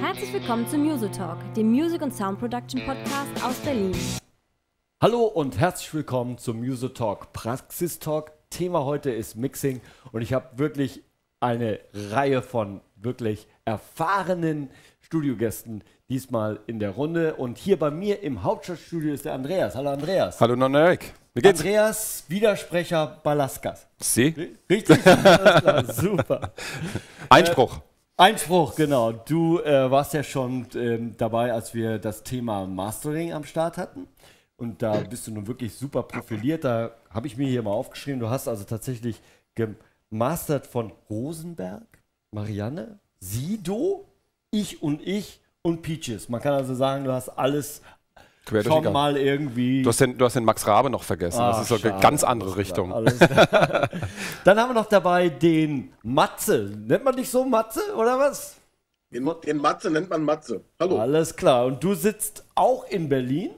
Herzlich willkommen zum Music Talk, dem Music- und Sound Production Podcast aus Berlin. Hallo und herzlich willkommen zum Music Talk Praxistalk. Thema heute ist Mixing und ich habe wirklich eine Reihe von wirklich erfahrenen Studiogästen diesmal in der Runde. Und hier bei mir im Hauptstadtstudio ist der Andreas. Hallo Andreas. Hallo Nonek. Wie geht's? Andreas, Widersprecher Balaskas. Sie? Richtig? Alles klar, super. Einspruch. Einspruch, genau. Du warst ja schon dabei, als wir das Thema Mastering am Start hatten. Und da bist du nun wirklich super profiliert. Da habe ich mir hier mal aufgeschrieben, du hast also tatsächlich gemastert von Rosenberg, Marianne, Sido, ich und Peaches. Man kann also sagen, du hast alles schon mal irgendwie... Du hast den Max Rabe noch vergessen. Das ist so eine ganz andere Richtung. Dann haben wir noch dabei den Matze. Nennt man dich so Matze oder was? Den Matze nennt man Matze. Hallo. Alles klar. Und du sitzt auch in Berlin,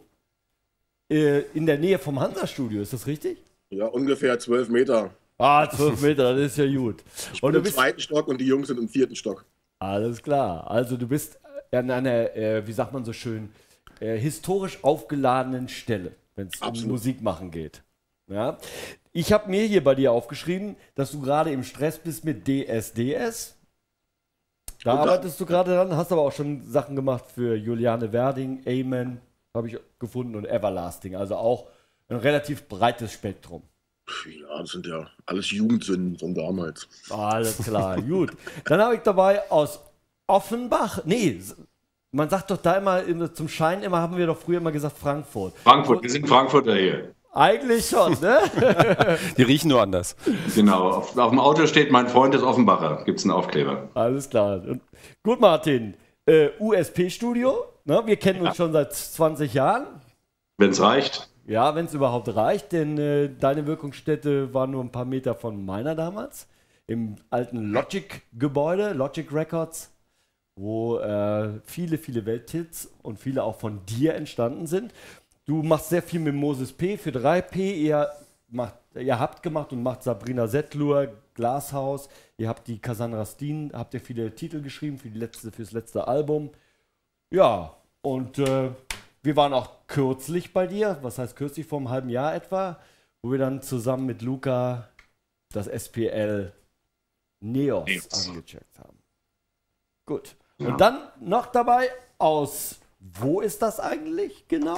in der Nähe vom Hansa-Studio. Ist das richtig? Ja, ungefähr 12 Meter. 12 Meter, das ist ja gut. Ich bin im 2. Stock und die Jungs sind im 4. Stock. Alles klar. Also du bist an einer, wie sagt man so schön, historisch aufgeladenen Stelle, wenn es um Musik machen geht. Ja? Ich habe mir hier bei dir aufgeschrieben, dass du gerade im Stress bist mit DSDS. Da arbeitest du gerade dran, hast aber auch schon Sachen gemacht für Juliane Werding, Amen, habe ich gefunden, und Everlasting. Also auch ein relativ breites Spektrum. Ja, das sind ja alles Jugendsünden von damals. Alles klar, gut. Dann habe ich dabei aus Offenbach, nee, man sagt doch da immer, zum Schein immer, haben wir doch früher immer gesagt Frankfurt. Frankfurt, wir sind Frankfurter hier. Eigentlich schon, ne? Die riechen nur anders. Genau, auf dem Auto steht, mein Freund ist Offenbacher, gibt es einen Aufkleber. Alles klar. Gut, Martin, USP-Studio, ne? Wir kennen uns schon seit 20 Jahren. Wenn es reicht. Ja, wenn es überhaupt reicht, denn deine Wirkungsstätte war nur ein paar Meter von meiner damals, im alten Logic-Gebäude, Logic Records, wo viele Welthits und viele auch von dir entstanden sind. Du machst sehr viel mit Moses P. für 3P. Ihr habt gemacht und macht Sabrina Settlur, Glashaus. Ihr habt die Cassandra Steen, habt ihr viele Titel geschrieben fürs letzte Album. Ja, und wir waren auch kürzlich bei dir, was heißt kürzlich, vor einem halben Jahr etwa, wo wir dann zusammen mit Luca das SPL Neos angecheckt haben. Gut. Ja. Und dann noch dabei aus, wo ist das eigentlich genau?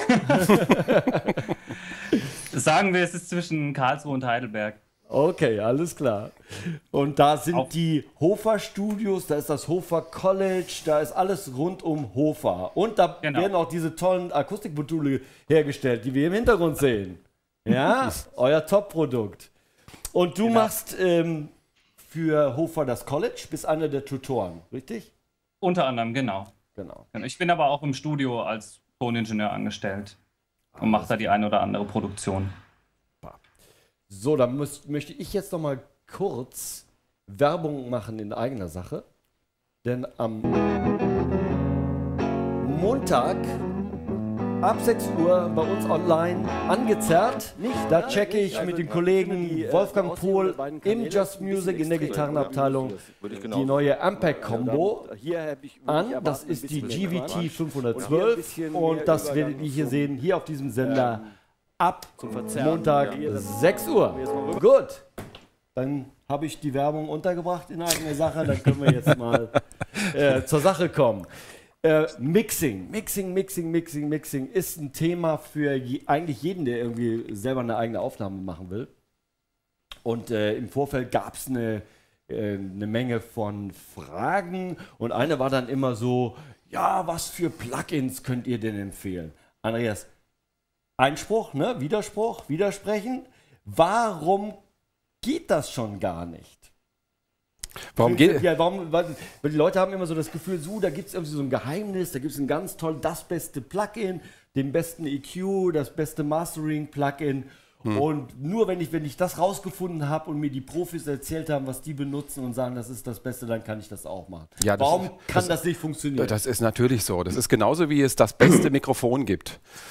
Sagen wir, es ist zwischen Karlsruhe und Heidelberg. Okay, alles klar. Und da sind die Hofer Studios, da ist das Hofer College, da ist alles rund um Hofer. Und da werden auch diese tollen Akustikmodule hergestellt, die wir im Hintergrund sehen. Ja, euer Top-Produkt. Und du machst für Hofer das College, bist einer der Tutoren, richtig? Unter anderem, genau. Ich bin aber auch im Studio als Toningenieur angestellt und mache da die eine oder andere Produktion. So, dann möchte ich jetzt noch mal kurz Werbung machen in eigener Sache. Denn am Montag ab 6 Uhr bei uns online angezerrt. Da checke ich mit den Kollegen Wolfgang Pohl im Just Music in der Gitarrenabteilung die neue Ampeg-Kombo an. Das ist die GVT 512 und das werdet ihr hier sehen, hier auf diesem Sender ab Montag 6 Uhr. Gut, dann habe ich die Werbung untergebracht in eigener Sache, dann können wir jetzt mal zur Sache kommen. Mixing ist ein Thema für eigentlich jeden, der irgendwie selber eine eigene Aufnahme machen will. Und im Vorfeld gab es eine Menge von Fragen und eine war dann immer so, ja, was für Plugins könnt ihr denn empfehlen? Andreas, Einspruch, ne? Widerspruch, widersprechen. Warum geht das schon gar nicht? Weil die Leute haben immer so das Gefühl, da gibt es irgendwie so ein Geheimnis, da gibt es ein ganz toll, das beste Plugin, den besten EQ, das beste Mastering-Plugin. Und nur wenn ich das rausgefunden habe und mir die Profis erzählt haben, was die benutzen und sagen, das ist das Beste, dann kann ich das auch machen. Ja, warum kann das nicht funktionieren? Das ist natürlich so. Das ist genauso, wie es das beste Mikrofon gibt.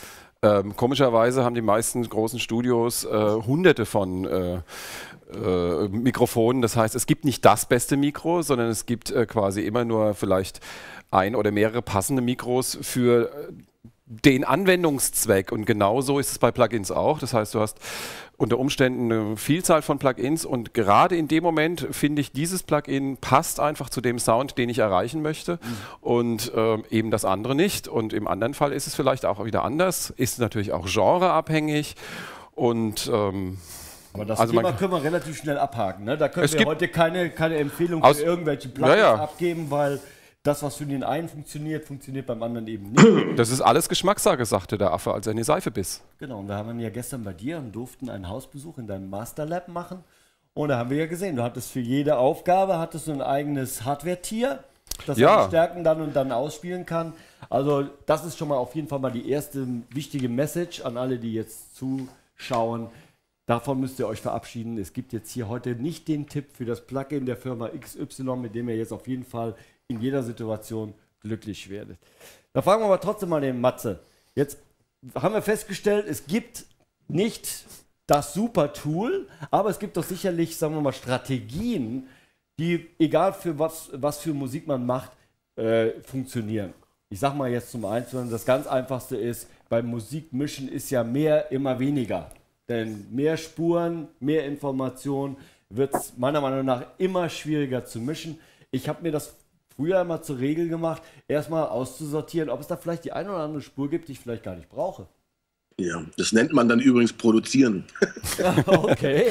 Komischerweise haben die meisten großen Studios hunderte von Mikrofonen. Das heißt, es gibt nicht das beste Mikro, sondern es gibt quasi immer nur vielleicht ein oder mehrere passende Mikros für den Anwendungszweck. Und genauso ist es bei Plugins auch. Das heißt, du hast unter Umständen eine Vielzahl von Plugins und gerade in dem Moment finde ich, dieses Plugin passt einfach zu dem Sound, den ich erreichen möchte und eben das andere nicht. Und im anderen Fall ist es vielleicht auch wieder anders, ist natürlich auch genreabhängig und aber das Thema können wir relativ schnell abhaken. Ne? Da können wir heute keine Empfehlung für irgendwelche Plugins abgeben, weil das, was für den einen funktioniert, funktioniert beim anderen eben nicht. Das ist alles Geschmackssache, sagte der Affe, als er in die Seife biss. Genau, und wir haben ja gestern bei dir und durften einen Hausbesuch in deinem Masterlab machen. Und da haben wir ja gesehen, du hattest für jede Aufgabe ein eigenes Hardware-Tier, das die Stärken dann und dann ausspielen kann. Also das ist schon mal auf jeden Fall mal die erste wichtige Message an alle, die jetzt zuschauen. Davon müsst ihr euch verabschieden. Es gibt jetzt hier heute nicht den Tipp für das Plugin der Firma XY, mit dem ihr jetzt auf jeden Fall in jeder Situation glücklich werdet. Da fragen wir aber trotzdem mal den Matze. Jetzt haben wir festgestellt, es gibt nicht das super Tool, aber es gibt doch sicherlich, sagen wir mal, Strategien, die, egal für was für Musik man macht, funktionieren. Ich sag mal jetzt zum einen, das ganz Einfachste ist, beim Musikmischen ist ja mehr immer weniger. Denn mehr Spuren, mehr Informationen wird es meiner Meinung nach immer schwieriger zu mischen. Ich habe mir das früher immer zur Regel gemacht, erstmal auszusortieren, ob es da vielleicht die eine oder andere Spur gibt, die ich vielleicht gar nicht brauche. Ja, das nennt man dann übrigens Produzieren. Okay.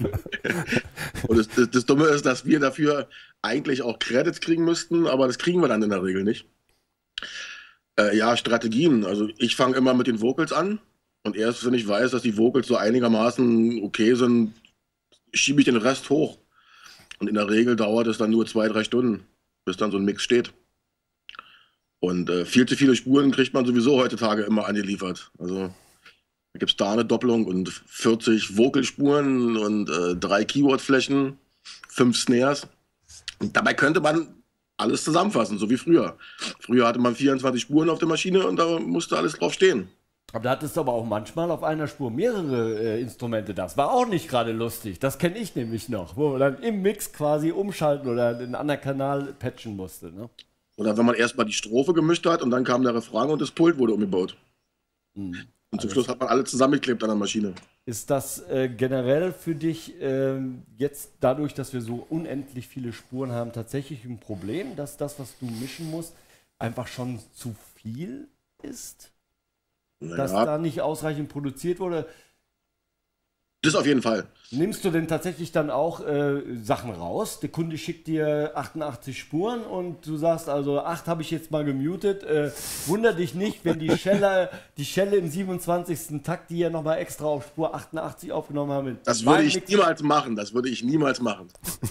Und das Dumme ist, dass wir dafür eigentlich auch Credits kriegen müssten, aber das kriegen wir dann in der Regel nicht. Ja, Strategien. Also ich fange immer mit den Vocals an und erst wenn ich weiß, dass die Vocals so einigermaßen okay sind, schiebe ich den Rest hoch. Und in der Regel dauert es dann nur 2-3 Stunden, bis dann so ein Mix steht. Und viel zu viele Spuren kriegt man sowieso heutzutage immer angeliefert. Also da gibt es da eine Doppelung und 40 Vocalspuren und 3 Keywordflächen, 5 Snares. Und dabei könnte man alles zusammenfassen, so wie früher. Früher hatte man 24 Spuren auf der Maschine und da musste alles drauf stehen. Aber da hattest du aber auch manchmal auf einer Spur mehrere Instrumente. Das war auch nicht gerade lustig. Das kenne ich nämlich noch, wo man dann im Mix quasi umschalten oder in einen anderen Kanal patchen musste. Ne? Oder wenn man erstmal die Strophe gemischt hat und dann kam der Refrain und das Pult wurde umgebaut. Und zum Schluss hat man alle zusammengeklebt an der Maschine. Ist das generell für dich jetzt dadurch, dass wir so unendlich viele Spuren haben, tatsächlich ein Problem, dass das, was du mischen musst, einfach schon zu viel ist? Naja. Dass da nicht ausreichend produziert wurde? Das auf jeden Fall. Nimmst du denn tatsächlich dann auch Sachen raus? Der Kunde schickt dir 88 Spuren und du sagst also, 8 habe ich jetzt mal gemutet. Wunder dich nicht, wenn die Schelle im 27. Takt, die ja nochmal extra auf Spur 88 aufgenommen haben. Das würde ich niemals machen. Das würde ich niemals machen.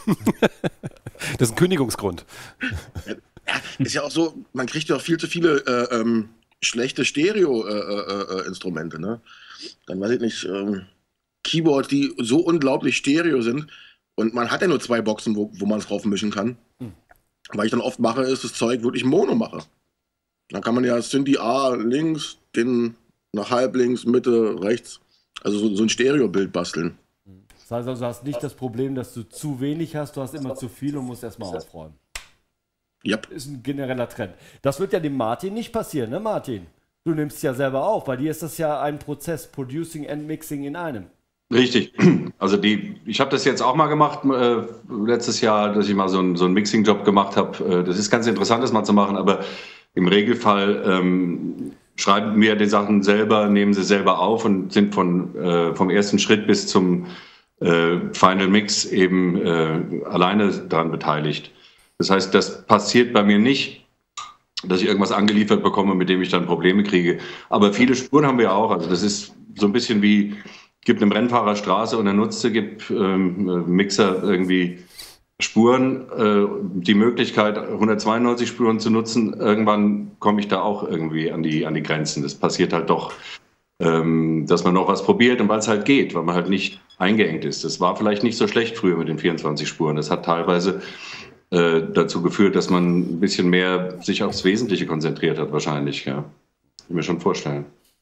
Das ist ein Kündigungsgrund. Ja, ist ja auch so, man kriegt ja auch viel zu viele schlechte Stereo-Instrumente. Ne? Dann weiß ich nicht... Keyboards, die so unglaublich stereo sind und man hat ja nur 2 Boxen, wo man es drauf mischen kann. Was ich dann oft mache, ist das Zeug wirklich Mono mache. Dann kann man ja Synthi A links, den nach halb links, Mitte, rechts, also so ein Stereo-Bild basteln. Das heißt also, du hast nicht das Problem, dass du zu wenig hast, du hast immer zu viel und musst erstmal aufräumen. Yep. Ist ein genereller Trend. Das wird ja dem Martin nicht passieren, ne Martin? Du nimmst es ja selber auf, bei dir ist das ja ein Prozess, Producing and Mixing in einem. Richtig. Also ich habe das jetzt auch mal gemacht, letztes Jahr, dass ich mal so einen Mixing-Job gemacht habe. Das ist ganz interessant, das mal zu machen, aber im Regelfall schreiben wir die Sachen selber, nehmen sie selber auf und sind vom ersten Schritt bis zum Final Mix eben alleine daran beteiligt. Das heißt, das passiert bei mir nicht, dass ich irgendwas angeliefert bekomme, mit dem ich dann Probleme kriege. Aber viele Spuren haben wir auch. Also das ist so ein bisschen wie... Gibt einem Rennfahrer Straße und er nutzt sie, gibt Mixer irgendwie Spuren, die Möglichkeit 192 Spuren zu nutzen. Irgendwann komme ich da auch irgendwie an die Grenzen. Das passiert halt doch, dass man noch was probiert und weil es halt geht, weil man halt nicht eingeengt ist. Das war vielleicht nicht so schlecht früher mit den 24 Spuren. Das hat teilweise dazu geführt, dass man ein bisschen mehr sich aufs Wesentliche konzentriert hat wahrscheinlich. Ja. Kann ich mir schon vorstellen.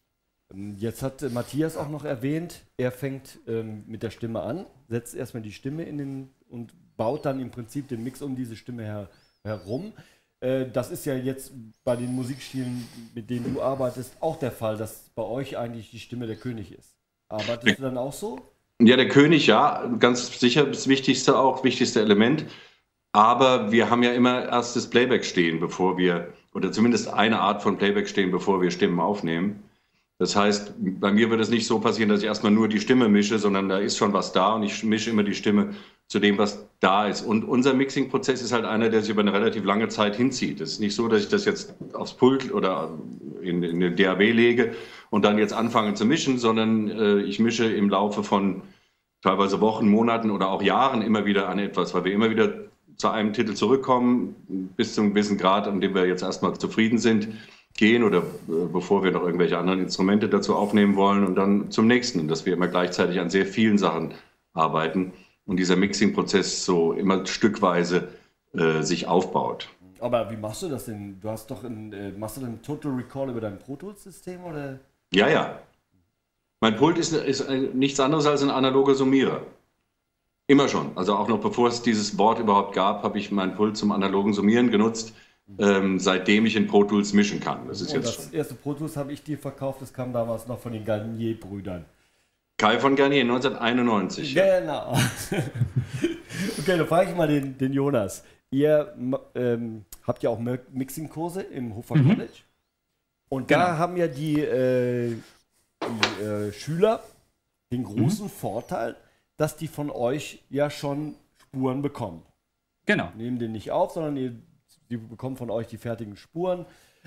Jetzt hat Matthias auch noch erwähnt, er fängt mit der Stimme an, setzt erstmal die Stimme und baut dann im Prinzip den Mix um diese Stimme herum. Das ist ja jetzt bei den Musikstilen, mit denen du arbeitest, auch der Fall, dass bei euch eigentlich die Stimme der König ist. Arbeitest du dann auch so? Ja, der König, ja, ganz sicher das wichtigste Element. Aber wir haben ja immer erst das Playback stehen, oder zumindest eine Art von Playback stehen, bevor wir Stimmen aufnehmen. Das heißt, bei mir wird es nicht so passieren, dass ich erstmal nur die Stimme mische, sondern da ist schon was da und ich mische immer die Stimme zu dem, was da ist. Und unser Mixing-Prozess ist halt einer, der sich über eine relativ lange Zeit hinzieht. Es ist nicht so, dass ich das jetzt aufs Pult oder in den DAW lege und dann jetzt anfange zu mischen, sondern ich mische im Laufe von teilweise Wochen, Monaten oder auch Jahren immer wieder an etwas, weil wir immer wieder zu einem Titel zurückkommen, bis zu einem gewissen Grad, an dem wir jetzt erstmal zufrieden sind, gehen oder bevor wir noch irgendwelche anderen Instrumente dazu aufnehmen wollen und dann zum nächsten, dass wir immer gleichzeitig an sehr vielen Sachen arbeiten und dieser Mixing-Prozess so immer stückweise sich aufbaut. Aber wie machst du das denn? Du hast doch machst du denn Total Recall über dein Pro Tools-System oder? Ja. Mein Pult ist nichts anderes als ein analoger Summierer. Immer schon. Also auch noch bevor es dieses Wort überhaupt gab, habe ich mein Pult zum analogen Summieren genutzt, seitdem ich in Pro Tools mischen kann. Das ist jetzt das erste Pro Tools habe ich dir verkauft, das kam damals noch von den Garnier-Brüdern. Kai von Garnier, 1991. Genau. Okay, dann frage ich mal den Jonas. Ihr habt ja auch Mixing-Kurse im Hofer College. Und da haben ja die Schüler den großen Vorteil, dass die von euch ja schon Spuren bekommen. Genau. Nehmen den nicht auf, sondern die bekommen von euch die fertigen Spuren,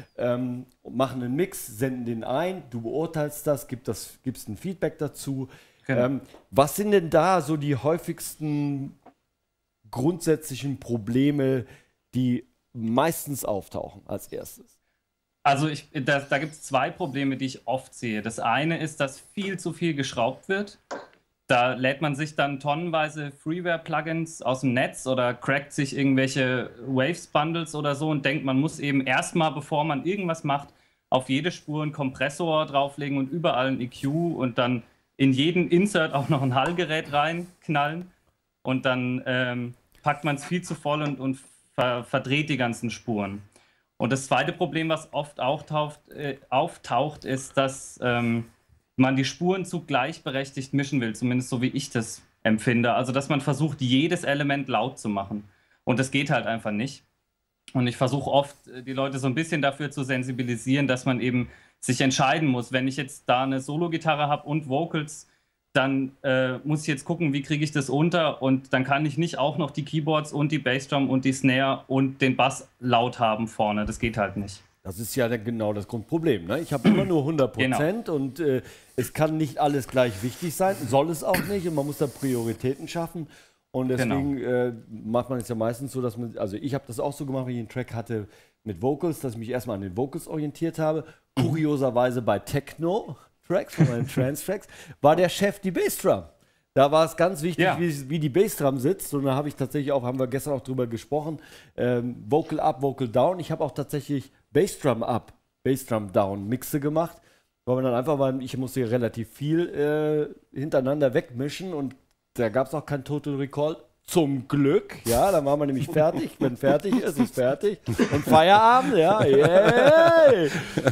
machen einen Mix, senden den ein, du beurteilst das, gibst ein Feedback dazu. Genau. Was sind denn da so die häufigsten grundsätzlichen Probleme, die meistens auftauchen als erstes? Also da gibt es zwei Probleme, die ich oft sehe. Das eine ist, dass viel zu viel geschraubt wird. Da lädt man sich dann tonnenweise Freeware-Plugins aus dem Netz oder crackt sich irgendwelche Waves-Bundles oder so und denkt, man muss eben erstmal, bevor man irgendwas macht, auf jede Spur einen Kompressor drauflegen und überall ein EQ und dann in jeden Insert auch noch ein Hallgerät reinknallen und dann packt man es viel zu voll und verdreht die ganzen Spuren. Und das zweite Problem, was oft auftaucht, ist, dass man die Spuren zu gleichberechtigt mischen will, zumindest so wie ich das empfinde. Also, dass man versucht, jedes Element laut zu machen. Und das geht halt einfach nicht. Und ich versuche oft, die Leute so ein bisschen dafür zu sensibilisieren, dass man eben sich entscheiden muss. Wenn ich jetzt da eine Solo-Gitarre habe und Vocals, dann muss ich jetzt gucken, wie kriege ich das unter. Und dann kann ich nicht auch noch die Keyboards und die Bassdrum und die Snare und den Bass laut haben vorne. Das geht halt nicht. Das ist ja genau das Grundproblem. Ne? Ich habe immer nur 100% und es kann nicht alles gleich wichtig sein, soll es auch nicht und man muss da Prioritäten schaffen. Und deswegen macht man es ja meistens so, dass also ich habe das auch so gemacht, wenn ich einen Track hatte mit Vocals, dass ich mich erstmal an den Vocals orientiert habe. Kurioserweise bei Techno-Tracks, von meinen Trance-Tracks, war der Chef die Bassdrum. Da war es ganz wichtig, wie die Bassdrum sitzt. Und da habe ich tatsächlich auch, haben wir gestern auch drüber gesprochen, Vocal Up, Vocal Down. Ich habe auch tatsächlich Bassdrum Up, Bassdrum Down Mixe gemacht. Weil man dann einfach, ich musste ja relativ viel hintereinander wegmischen und da gab es auch kein Total Recall. Zum Glück, ja, dann war man nämlich fertig. Wenn fertig ist, ist fertig. Und Feierabend, ja, yay!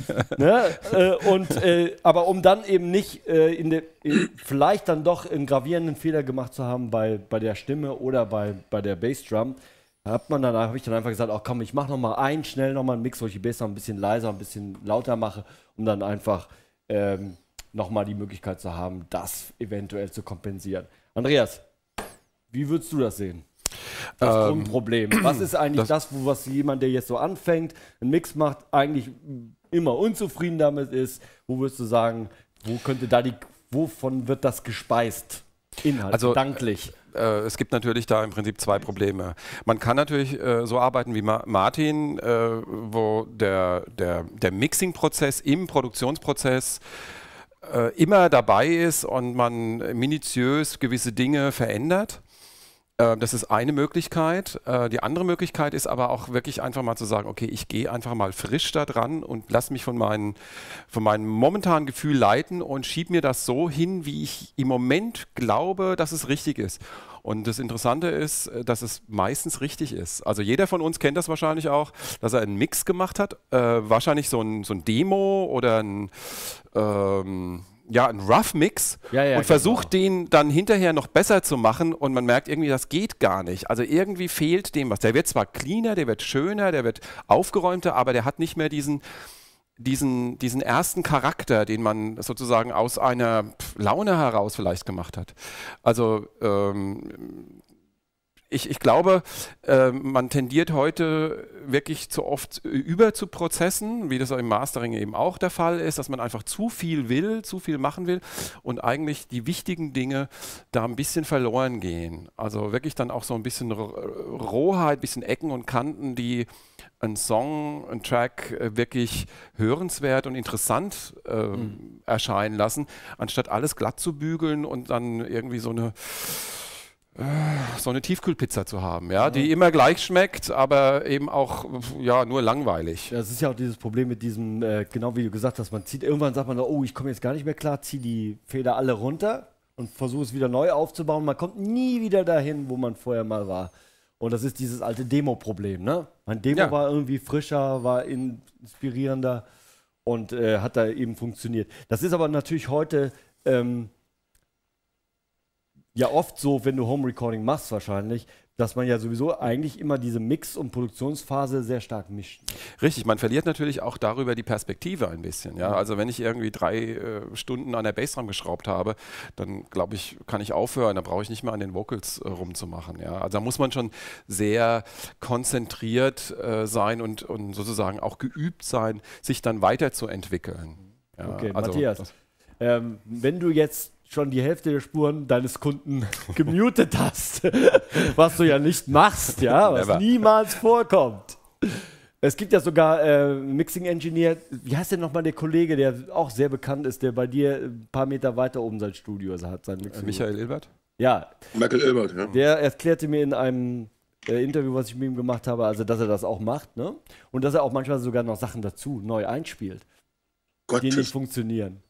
Ne? Aber um dann eben nicht vielleicht dann doch einen gravierenden Fehler gemacht zu haben bei der Stimme oder bei der Bassdrum, habe ich dann einfach gesagt, ach komm, ich mache schnell nochmal einen Mix, wo ich die Bassdrum ein bisschen leiser, ein bisschen lauter mache, um dann einfach nochmal die Möglichkeit zu haben, das eventuell zu kompensieren. Andreas, wie würdest du das sehen? Das Grundproblem. Was ist eigentlich was jemand, der jetzt so anfängt, einen Mix macht, eigentlich immer unzufrieden damit ist? Wo würdest du sagen, wovon wird das gespeist? Inhalt, also, gedanklich. Es gibt natürlich da im Prinzip zwei Probleme. Man kann natürlich so arbeiten wie Martin, wo der Mixing-Prozess im Produktionsprozess immer dabei ist und man minutiös gewisse Dinge verändert. Das ist eine Möglichkeit. Die andere Möglichkeit ist aber auch wirklich einfach mal zu sagen, okay, ich gehe einfach mal frisch da dran und lasse mich von meinem momentanen Gefühl leiten und schiebe mir das so hin, wie ich im Moment glaube, dass es richtig ist. Und das Interessante ist, dass es meistens richtig ist. Also jeder von uns kennt das wahrscheinlich auch, dass er einen Mix gemacht hat. Wahrscheinlich so ein Demo oder ein Rough-Mix und versucht den dann hinterher noch besser zu machen und man merkt irgendwie, das geht gar nicht. Also irgendwie fehlt dem was. Der wird zwar cleaner, der wird schöner, der wird aufgeräumter, aber der hat nicht mehr diesen ersten Charakter, den man sozusagen aus einer Laune heraus vielleicht gemacht hat. Also ich glaube, man tendiert heute wirklich zu oft über zu Prozessen, wie das im Mastering eben auch der Fall ist, dass man einfach zu viel will, zu viel machen will und eigentlich die wichtigen Dinge da ein bisschen verloren gehen. Also wirklich dann auch so ein bisschen Rohheit, ein bisschen Ecken und Kanten, die ein Song, ein Track wirklich hörenswert und interessant erscheinen lassen, anstatt alles glatt zu bügeln und dann irgendwie so eine Tiefkühlpizza zu haben, die immer gleich schmeckt, aber eben auch nur langweilig. Ja, das ist ja auch dieses Problem mit diesem, genau wie du gesagt hast, irgendwann sagt man, oh, ich komme jetzt gar nicht mehr klar, ziehe die Feder alle runter und versuche es wieder neu aufzubauen. Man kommt nie wieder dahin, wo man vorher mal war. Und das ist dieses alte Demo-Problem, ne? Mein Demo war irgendwie frischer, war inspirierender und hat da eben funktioniert. Das ist aber natürlich heute oft so, wenn du Home Recording machst wahrscheinlich, dass man ja sowieso eigentlich immer diese Mix- und Produktionsphase sehr stark mischt. Richtig, man verliert natürlich auch darüber die Perspektive ein bisschen. Ja? Also wenn ich irgendwie 3 Stunden an der Bassdrum geschraubt habe, dann glaube ich, kann ich aufhören, dann brauche ich nicht mehr an den Vocals rumzumachen. Ja? Also da muss man schon sehr konzentriert sein und sozusagen auch geübt sein, sich dann weiterzuentwickeln. Ja? Okay, also, Matthias, wenn du jetzt schon die Hälfte der Spuren deines Kunden gemutet hast, was du ja nicht machst, was niemals vorkommt. Es gibt ja sogar Mixing Engineer, wie heißt denn nochmal der Kollege, der auch sehr bekannt ist, der bei dir ein paar Meter weiter oben sein Studio hat, sein Mixing. Michael Ilbert? Ja. Michael Ilbert, ja. Der erklärte mir in einem Interview, was ich mit ihm gemacht habe, also dass er das auch macht, ne? Und dass er auch manchmal sogar noch Sachen dazu neu einspielt, die nicht funktionieren.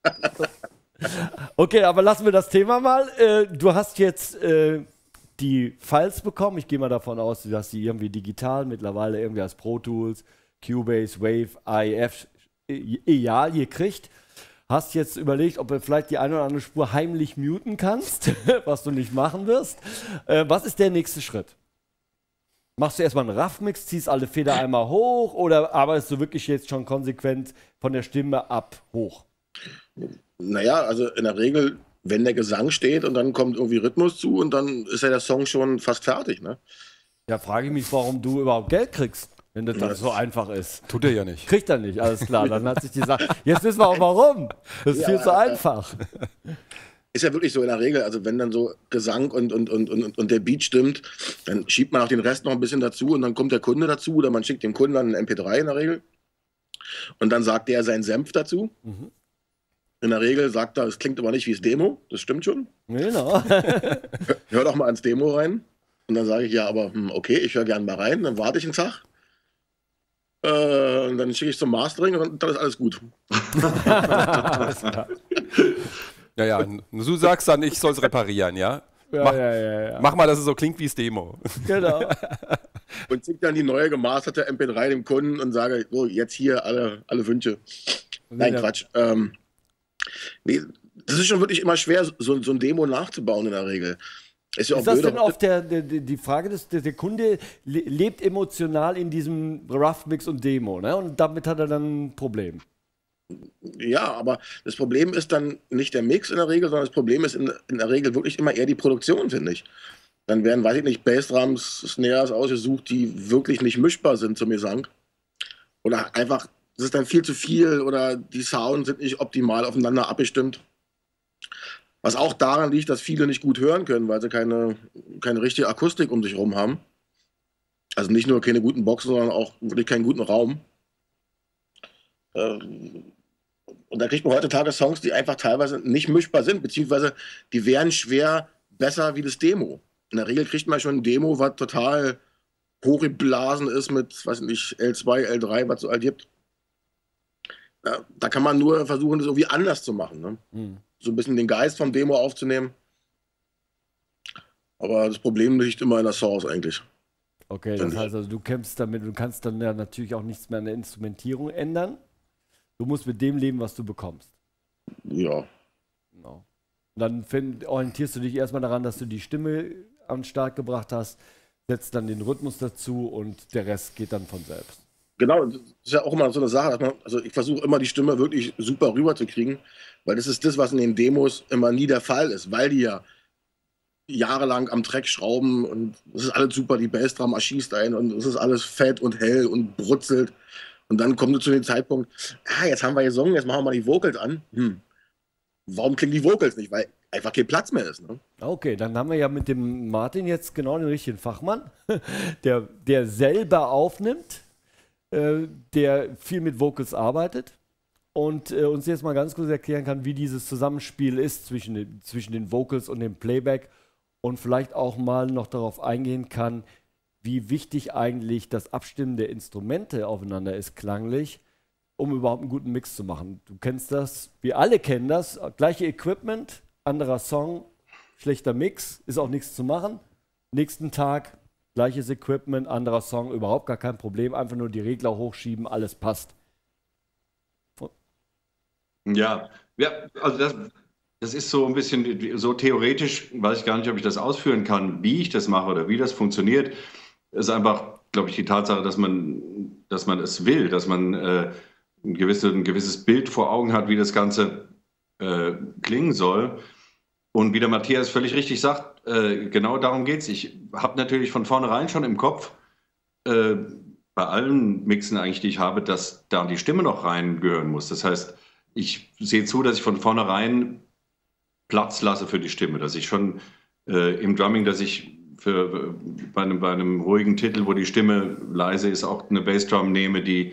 Okay, aber lassen wir das Thema mal. Du hast jetzt die Files bekommen. Ich gehe mal davon aus, du hast die irgendwie digital, mittlerweile irgendwie als Pro Tools, Cubase, Wave, AEF, egal, gekriegt. Hast jetzt überlegt, ob du vielleicht die eine oder andere Spur heimlich muten kannst, was du nicht machen wirst. Was ist der nächste Schritt? Machst du erstmal einen Rough-Mix, ziehst alle Feder einmal hoch oder arbeitest du wirklich jetzt schon konsequent von der Stimme ab hoch? Naja, also in der Regel, wenn der Gesang steht und dann kommt irgendwie Rhythmus zu und dann ist ja der Song schon fast fertig, ne? Ja, frage ich mich, warum du überhaupt Geld kriegst, wenn das dann so einfach ist. Tut er ja nicht. Kriegt er nicht, alles klar. Dann hat sich die Sache. Jetzt wissen wir auch warum. Das ist viel zu einfach. Ist ja wirklich so in der Regel, also wenn dann so Gesang und der Beat stimmt, dann schiebt man auch den Rest noch ein bisschen dazu und dann kommt der Kunde dazu oder man schickt dem Kunden dann einen MP3 in der Regel und dann sagt der seinen Senf dazu. Mhm. In der Regel sagt er, es klingt aber nicht wie das Demo, das stimmt schon. Genau. Hör doch mal ans Demo rein. Und dann sage ich, ja, aber okay, ich höre gerne mal rein, dann warte ich einen Tag. Und dann schicke ich zum Mastering und dann ist alles gut. Ja, du sagst dann, ich soll es reparieren, ja? Mach mal, dass es so klingt wie das Demo. Genau. Und schicke dann die neue gemasterte MP3 dem Kunden und sage, so, jetzt hier alle Wünsche. Nein, Quatsch. Nee, das ist schon wirklich immer schwer, so ein Demo nachzubauen in der Regel. Ist das denn oft die Frage, dass der Kunde lebt emotional in diesem Rough-Mix und Demo, ne? Und damit hat er dann ein Problem. Ja, aber das Problem ist dann nicht der Mix in der Regel, sondern das Problem ist in der Regel wirklich immer eher die Produktion, finde ich. Dann werden, weiß ich nicht, Bassdrums, Snares ausgesucht, die wirklich nicht mischbar sind zum Gesang. Oder einfach, das ist dann viel zu viel oder die Sounds sind nicht optimal aufeinander abgestimmt. Was auch daran liegt, dass viele nicht gut hören können, weil sie keine richtige Akustik um sich herum haben. Also nicht nur keine guten Boxen, sondern auch wirklich keinen guten Raum. Und da kriegt man heutzutage Songs, die einfach teilweise nicht mischbar sind, beziehungsweise die wären schwer besser wie das Demo. in der Regel kriegt man schon ein Demo, was total hochgeblasen ist mit, weiß nicht, L2, L3, was es so all gibt. Ja, da kann man nur versuchen, das irgendwie anders zu machen. Ne? So ein bisschen den Geist vom Demo aufzunehmen. Aber das Problem liegt immer in der Source eigentlich. Okay, das heißt also, du kämpfst damit, du kannst dann ja natürlich auch nichts mehr an der Instrumentierung ändern. Du musst mit dem leben, was du bekommst. Ja. Genau. Und dann orientierst du dich erstmal daran, dass du die Stimme an den Start gebracht hast, setzt dann den Rhythmus dazu und der Rest geht dann von selbst. Genau, das ist ja auch immer so eine Sache, dass also ich versuche immer die Stimme wirklich super rüberzukriegen, weil das ist das, was in den Demos immer nie der Fall ist, weil die ja jahrelang am Track schrauben und es ist alles super, die Bassdrum erschießt ein und es ist alles fett und hell und brutzelt und dann kommt du zu dem Zeitpunkt, jetzt haben wir gesungen, jetzt machen wir mal die Vocals an. Warum klingen die Vocals nicht? Weil einfach kein Platz mehr ist. Ne? Okay, dann haben wir ja mit dem Martin jetzt genau den richtigen Fachmann, der selber aufnimmt, der viel mit Vocals arbeitet und uns jetzt mal ganz kurz erklären kann, wie dieses Zusammenspiel ist zwischen den Vocals und dem Playback und vielleicht auch mal noch darauf eingehen kann, wie wichtig eigentlich das Abstimmen der Instrumente aufeinander ist klanglich, um überhaupt einen guten Mix zu machen. Du kennst das, wir alle kennen das, gleiche Equipment, anderer Song, schlechter Mix, ist auch nichts zu machen. Nächsten Tag, gleiches Equipment, anderer Song, überhaupt gar kein Problem, einfach nur die Regler hochschieben, alles passt. Ja, also das ist so ein bisschen so theoretisch, weiß ich gar nicht, ob ich das ausführen kann, wie ich das mache oder wie das funktioniert. Es ist einfach, glaube ich, die Tatsache, dass man es will, dass man ein gewisses Bild vor Augen hat, wie das Ganze klingen soll. Und wie der Matthias völlig richtig sagt, genau darum geht es. Ich habe natürlich von vornherein schon im Kopf, bei allen Mixen eigentlich, die ich habe, dass da die Stimme noch reingehören muss. Das heißt, ich sehe zu, dass ich von vornherein Platz lasse für die Stimme, dass ich schon im Drumming, dass ich bei einem ruhigen Titel, wo die Stimme leise ist, auch eine Bassdrum nehme, die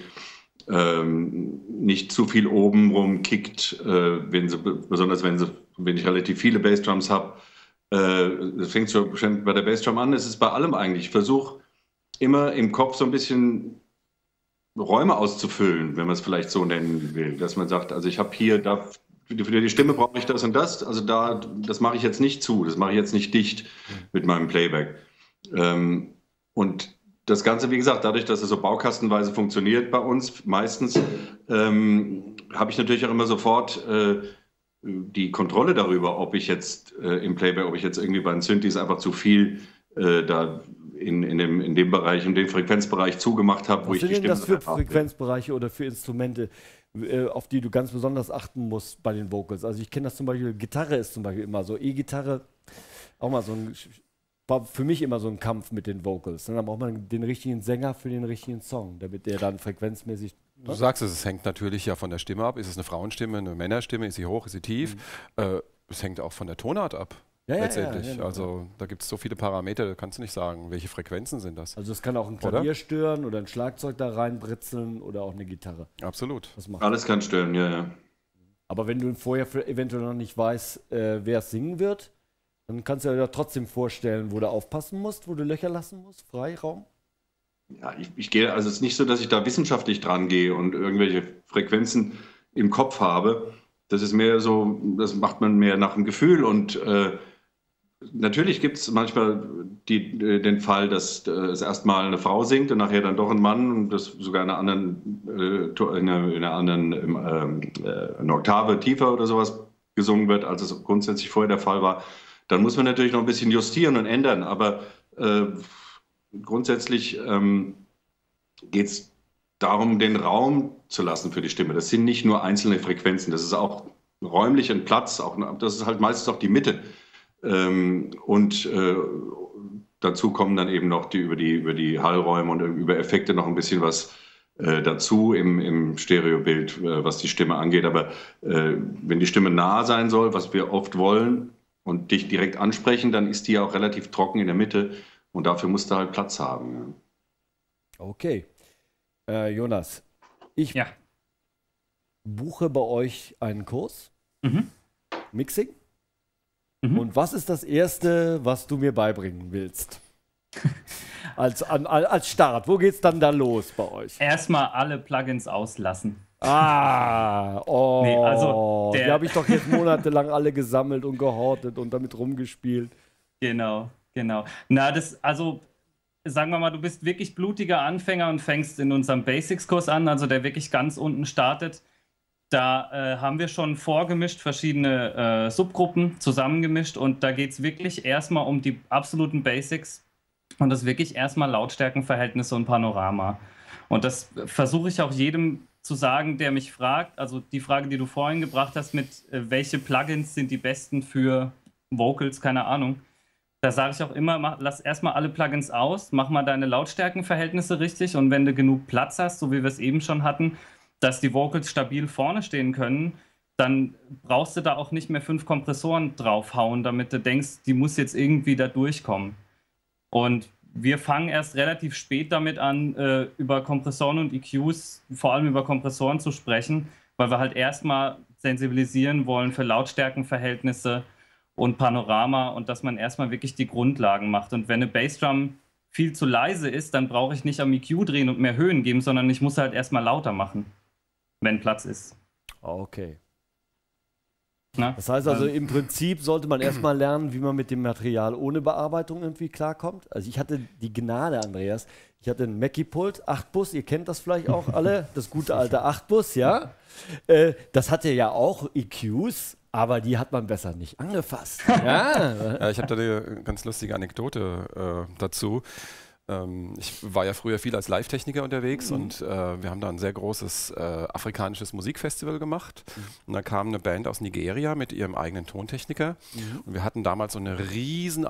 nicht zu viel oben rum kickt, besonders wenn ich relativ viele Bassdrums habe. Das fängt schon bei der Bassdrum an, es ist bei allem eigentlich. Ich versuche immer im Kopf so ein bisschen Räume auszufüllen, wenn man es vielleicht so nennen will, dass man sagt, also ich habe hier, für die Stimme brauche ich das und das, also das mache ich jetzt nicht zu, das mache ich jetzt nicht dicht mit meinem Playback. Und das Ganze, wie gesagt, dadurch, dass es so baukastenweise funktioniert bei uns meistens, habe ich natürlich auch immer sofort die Kontrolle darüber, ob ich jetzt im Playback, ob ich jetzt irgendwie bei den Synthes einfach zu viel da in dem Bereich, in dem Frequenzbereich zugemacht habe, wo ich die Stimme. Was sind denn das für Frequenzbereiche oder für Instrumente, auf die du ganz besonders achten musst bei den Vocals? Also ich kenne das zum Beispiel, Gitarre ist zum Beispiel immer so, E-Gitarre, auch mal war für mich immer so ein Kampf mit den Vocals. Und dann braucht man den richtigen Sänger für den richtigen Song, damit der dann frequenzmäßig... Du sagst es hängt natürlich ja von der Stimme ab. Ist es eine Frauenstimme, eine Männerstimme, ist sie hoch, ist sie tief? Es hängt auch von der Tonart ab. Letztendlich. Ja, genau. Also da gibt es so viele Parameter, da kannst du nicht sagen, welche Frequenzen sind das. Also es kann auch ein Klavier stören oder ein Schlagzeug da reinbritzeln oder auch eine Gitarre. Absolut. Alles kann stören, ja. Aber wenn du vorher eventuell noch nicht weißt, wer es singen wird, dann kannst du dir ja trotzdem vorstellen, wo du aufpassen musst, wo du Löcher lassen musst, Freiraum. Ja, ich gehe, also es ist nicht so, dass ich da wissenschaftlich dran gehe und irgendwelche Frequenzen im Kopf habe. Das ist mehr so, das macht man mehr nach dem Gefühl und natürlich gibt es manchmal den Fall, dass es erstmal eine Frau singt und nachher dann doch ein Mann und das sogar in einer eine Oktave tiefer oder sowas gesungen wird, als es grundsätzlich vorher der Fall war. Dann muss man natürlich noch ein bisschen justieren und ändern, aber grundsätzlich geht es darum, den Raum zu lassen für die Stimme. Das sind nicht nur einzelne Frequenzen, das ist auch räumlich ein Platz, das ist halt meistens auch die Mitte. Und dazu kommen dann eben noch über die Hallräume und über Effekte noch ein bisschen was dazu im Stereobild, was die Stimme angeht. Aber wenn die Stimme nah sein soll, was wir oft wollen, und dich direkt ansprechen, dann ist die auch relativ trocken in der Mitte und dafür musst du halt Platz haben. Ja. Okay. Jonas, ich buche bei euch einen Kurs. Mixing. Und was ist das Erste, was du mir beibringen willst? Als Start, wo geht's dann da los bei euch? Erstmal alle Plugins auslassen. Nee, also die habe ich doch jetzt monatelang alle gesammelt und gehortet und damit rumgespielt. Genau. Na, also sagen wir mal, du bist wirklich blutiger Anfänger und fängst in unserem Basics-Kurs an, also der wirklich ganz unten startet. Da haben wir schon vorgemischt, verschiedene Subgruppen zusammengemischt und da geht es wirklich erstmal um die absoluten Basics und das wirklich erstmal Lautstärkenverhältnisse und Panorama. Und das versuche ich auch jedem zu sagen, der mich fragt, also die Frage, die du vorhin gebracht hast mit welche Plugins sind die besten für Vocals, keine Ahnung. Da sage ich auch immer, lass erstmal alle Plugins aus, mach mal deine Lautstärkenverhältnisse richtig und wenn du genug Platz hast, so wie wir es eben schon hatten, dass die Vocals stabil vorne stehen können, dann brauchst du da auch nicht mehr 5 Kompressoren draufhauen, damit du denkst, die muss jetzt irgendwie da durchkommen. Und wir fangen erst relativ spät damit an, über Kompressoren und EQs, vor allem über Kompressoren zu sprechen, weil wir halt erstmal sensibilisieren wollen für Lautstärkenverhältnisse und Panorama und dass man erstmal wirklich die Grundlagen macht. Und wenn eine Bassdrum viel zu leise ist, dann brauche ich nicht am EQ drehen und mehr Höhen geben, sondern ich muss halt erstmal lauter machen, wenn Platz ist. Okay. Na? Das heißt also, im Prinzip sollte man erstmal lernen, wie man mit dem Material ohne Bearbeitung irgendwie klarkommt. Also ich hatte die Gnade, Andreas, ich hatte einen Mackie-Pult, 8-Bus, ihr kennt das vielleicht auch alle, das gute alte 8-Bus, ja. Das hatte ja auch EQs, aber die hat man besser nicht angefasst. Ja, ich habe da eine ganz lustige Anekdote dazu. Ich war ja früher viel als Live-Techniker unterwegs und wir haben da ein sehr großes afrikanisches Musikfestival gemacht. Und da kam eine Band aus Nigeria mit ihrem eigenen Tontechniker. Und wir hatten damals so eine riesen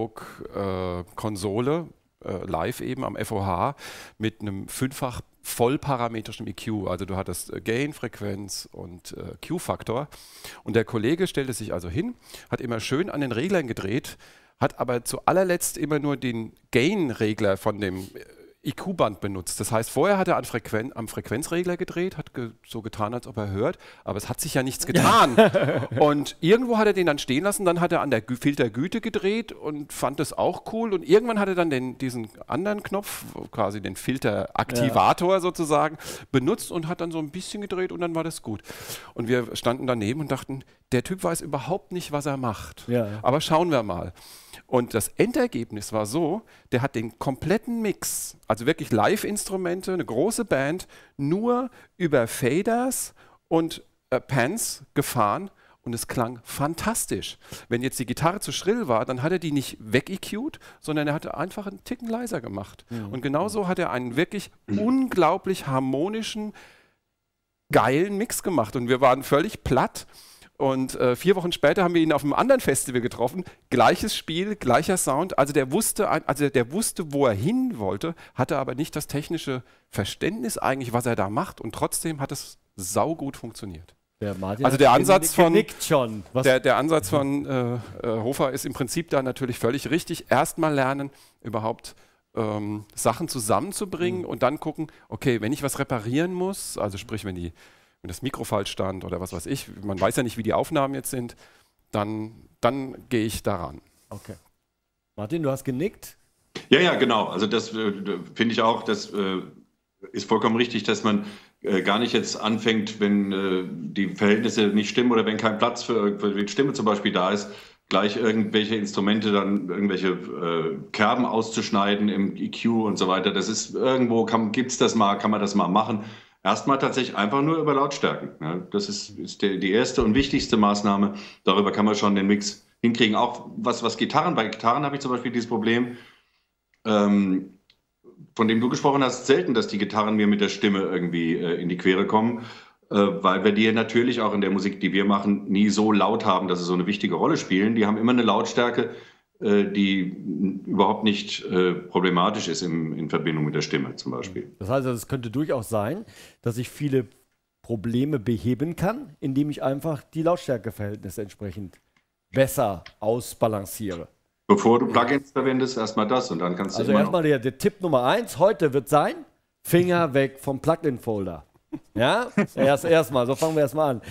Analog-Konsole, live eben am FOH, mit einem 5-fach vollparametrischen EQ. Also du hattest Gain, Frequenz und Q-Faktor. Und der Kollege stellte sich also hin, hat immer schön an den Reglern gedreht, hat aber zu allerletzt immer nur den Gain-Regler von dem EQ-Band benutzt. Das heißt, vorher hat er am Frequenzregler gedreht, hat so getan, als ob er hört, aber es hat sich ja nichts getan. Und irgendwo hat er den dann stehen lassen, dann hat er an der Filtergüte gedreht und fand das auch cool. Und irgendwann hat er dann diesen anderen Knopf, quasi den Filteraktivator sozusagen, benutzt und hat dann so ein bisschen gedreht und dann war das gut. Und wir standen daneben und dachten, der Typ weiß überhaupt nicht, was er macht. Ja. Aber schauen wir mal. Und das Endergebnis war so, der hat den kompletten Mix, also wirklich Live-Instrumente, eine große Band, nur über Faders und Pans gefahren und es klang fantastisch. Wenn jetzt die Gitarre zu schrill war, dann hat er die nicht weg-EQ'd, sondern er hatte einfach einen Ticken leiser gemacht. Und genauso hat er einen wirklich unglaublich harmonischen, geilen Mix gemacht und wir waren völlig platt. Und 4 Wochen später haben wir ihn auf einem anderen Festival getroffen. Gleiches Spiel, gleicher Sound. Also der wusste, wo er hin wollte, hatte aber nicht das technische Verständnis eigentlich, was er da macht. Und trotzdem hat es saugut funktioniert. Also der Ansatz von Hofer ist im Prinzip da natürlich völlig richtig. Erstmal lernen, überhaupt Sachen zusammenzubringen und dann gucken, okay, wenn ich was reparieren muss, also sprich, wenn das Mikro falsch stand oder was weiß ich, man weiß ja nicht, wie die Aufnahmen jetzt sind, dann gehe ich daran. Okay. Martin, du hast genickt? Ja, genau. Also das finde ich auch, das ist vollkommen richtig, dass man gar nicht jetzt anfängt, wenn die Verhältnisse nicht stimmen oder wenn kein Platz für die Stimme zum Beispiel da ist, gleich irgendwelche Instrumente, dann irgendwelche Kerben auszuschneiden im EQ und so weiter. Das ist irgendwo, kann man das mal machen. Erstmal tatsächlich einfach nur über Lautstärken. Ja, das ist die erste und wichtigste Maßnahme. Darüber kann man schon den Mix hinkriegen. Auch was Gitarren, bei Gitarren habe ich zum Beispiel dieses Problem, von dem du gesprochen hast, selten, dass die Gitarren mir mit der Stimme irgendwie in die Quere kommen, weil wir die natürlich auch in der Musik, die wir machen, nie so laut haben, dass sie so eine wichtige Rolle spielen. Die haben immer eine Lautstärke, die überhaupt nicht problematisch ist in Verbindung mit der Stimme zum Beispiel. Das heißt, es könnte durchaus sein, dass ich viele Probleme beheben kann, indem ich einfach die Lautstärkeverhältnisse entsprechend besser ausbalanciere. Bevor du Plugins verwendest, erstmal das und dann kannst du also erstmal der Tipp Nummer 1 heute wird sein, Finger weg vom Plugin-Folder. Ja, erstmal, so fangen wir erstmal an.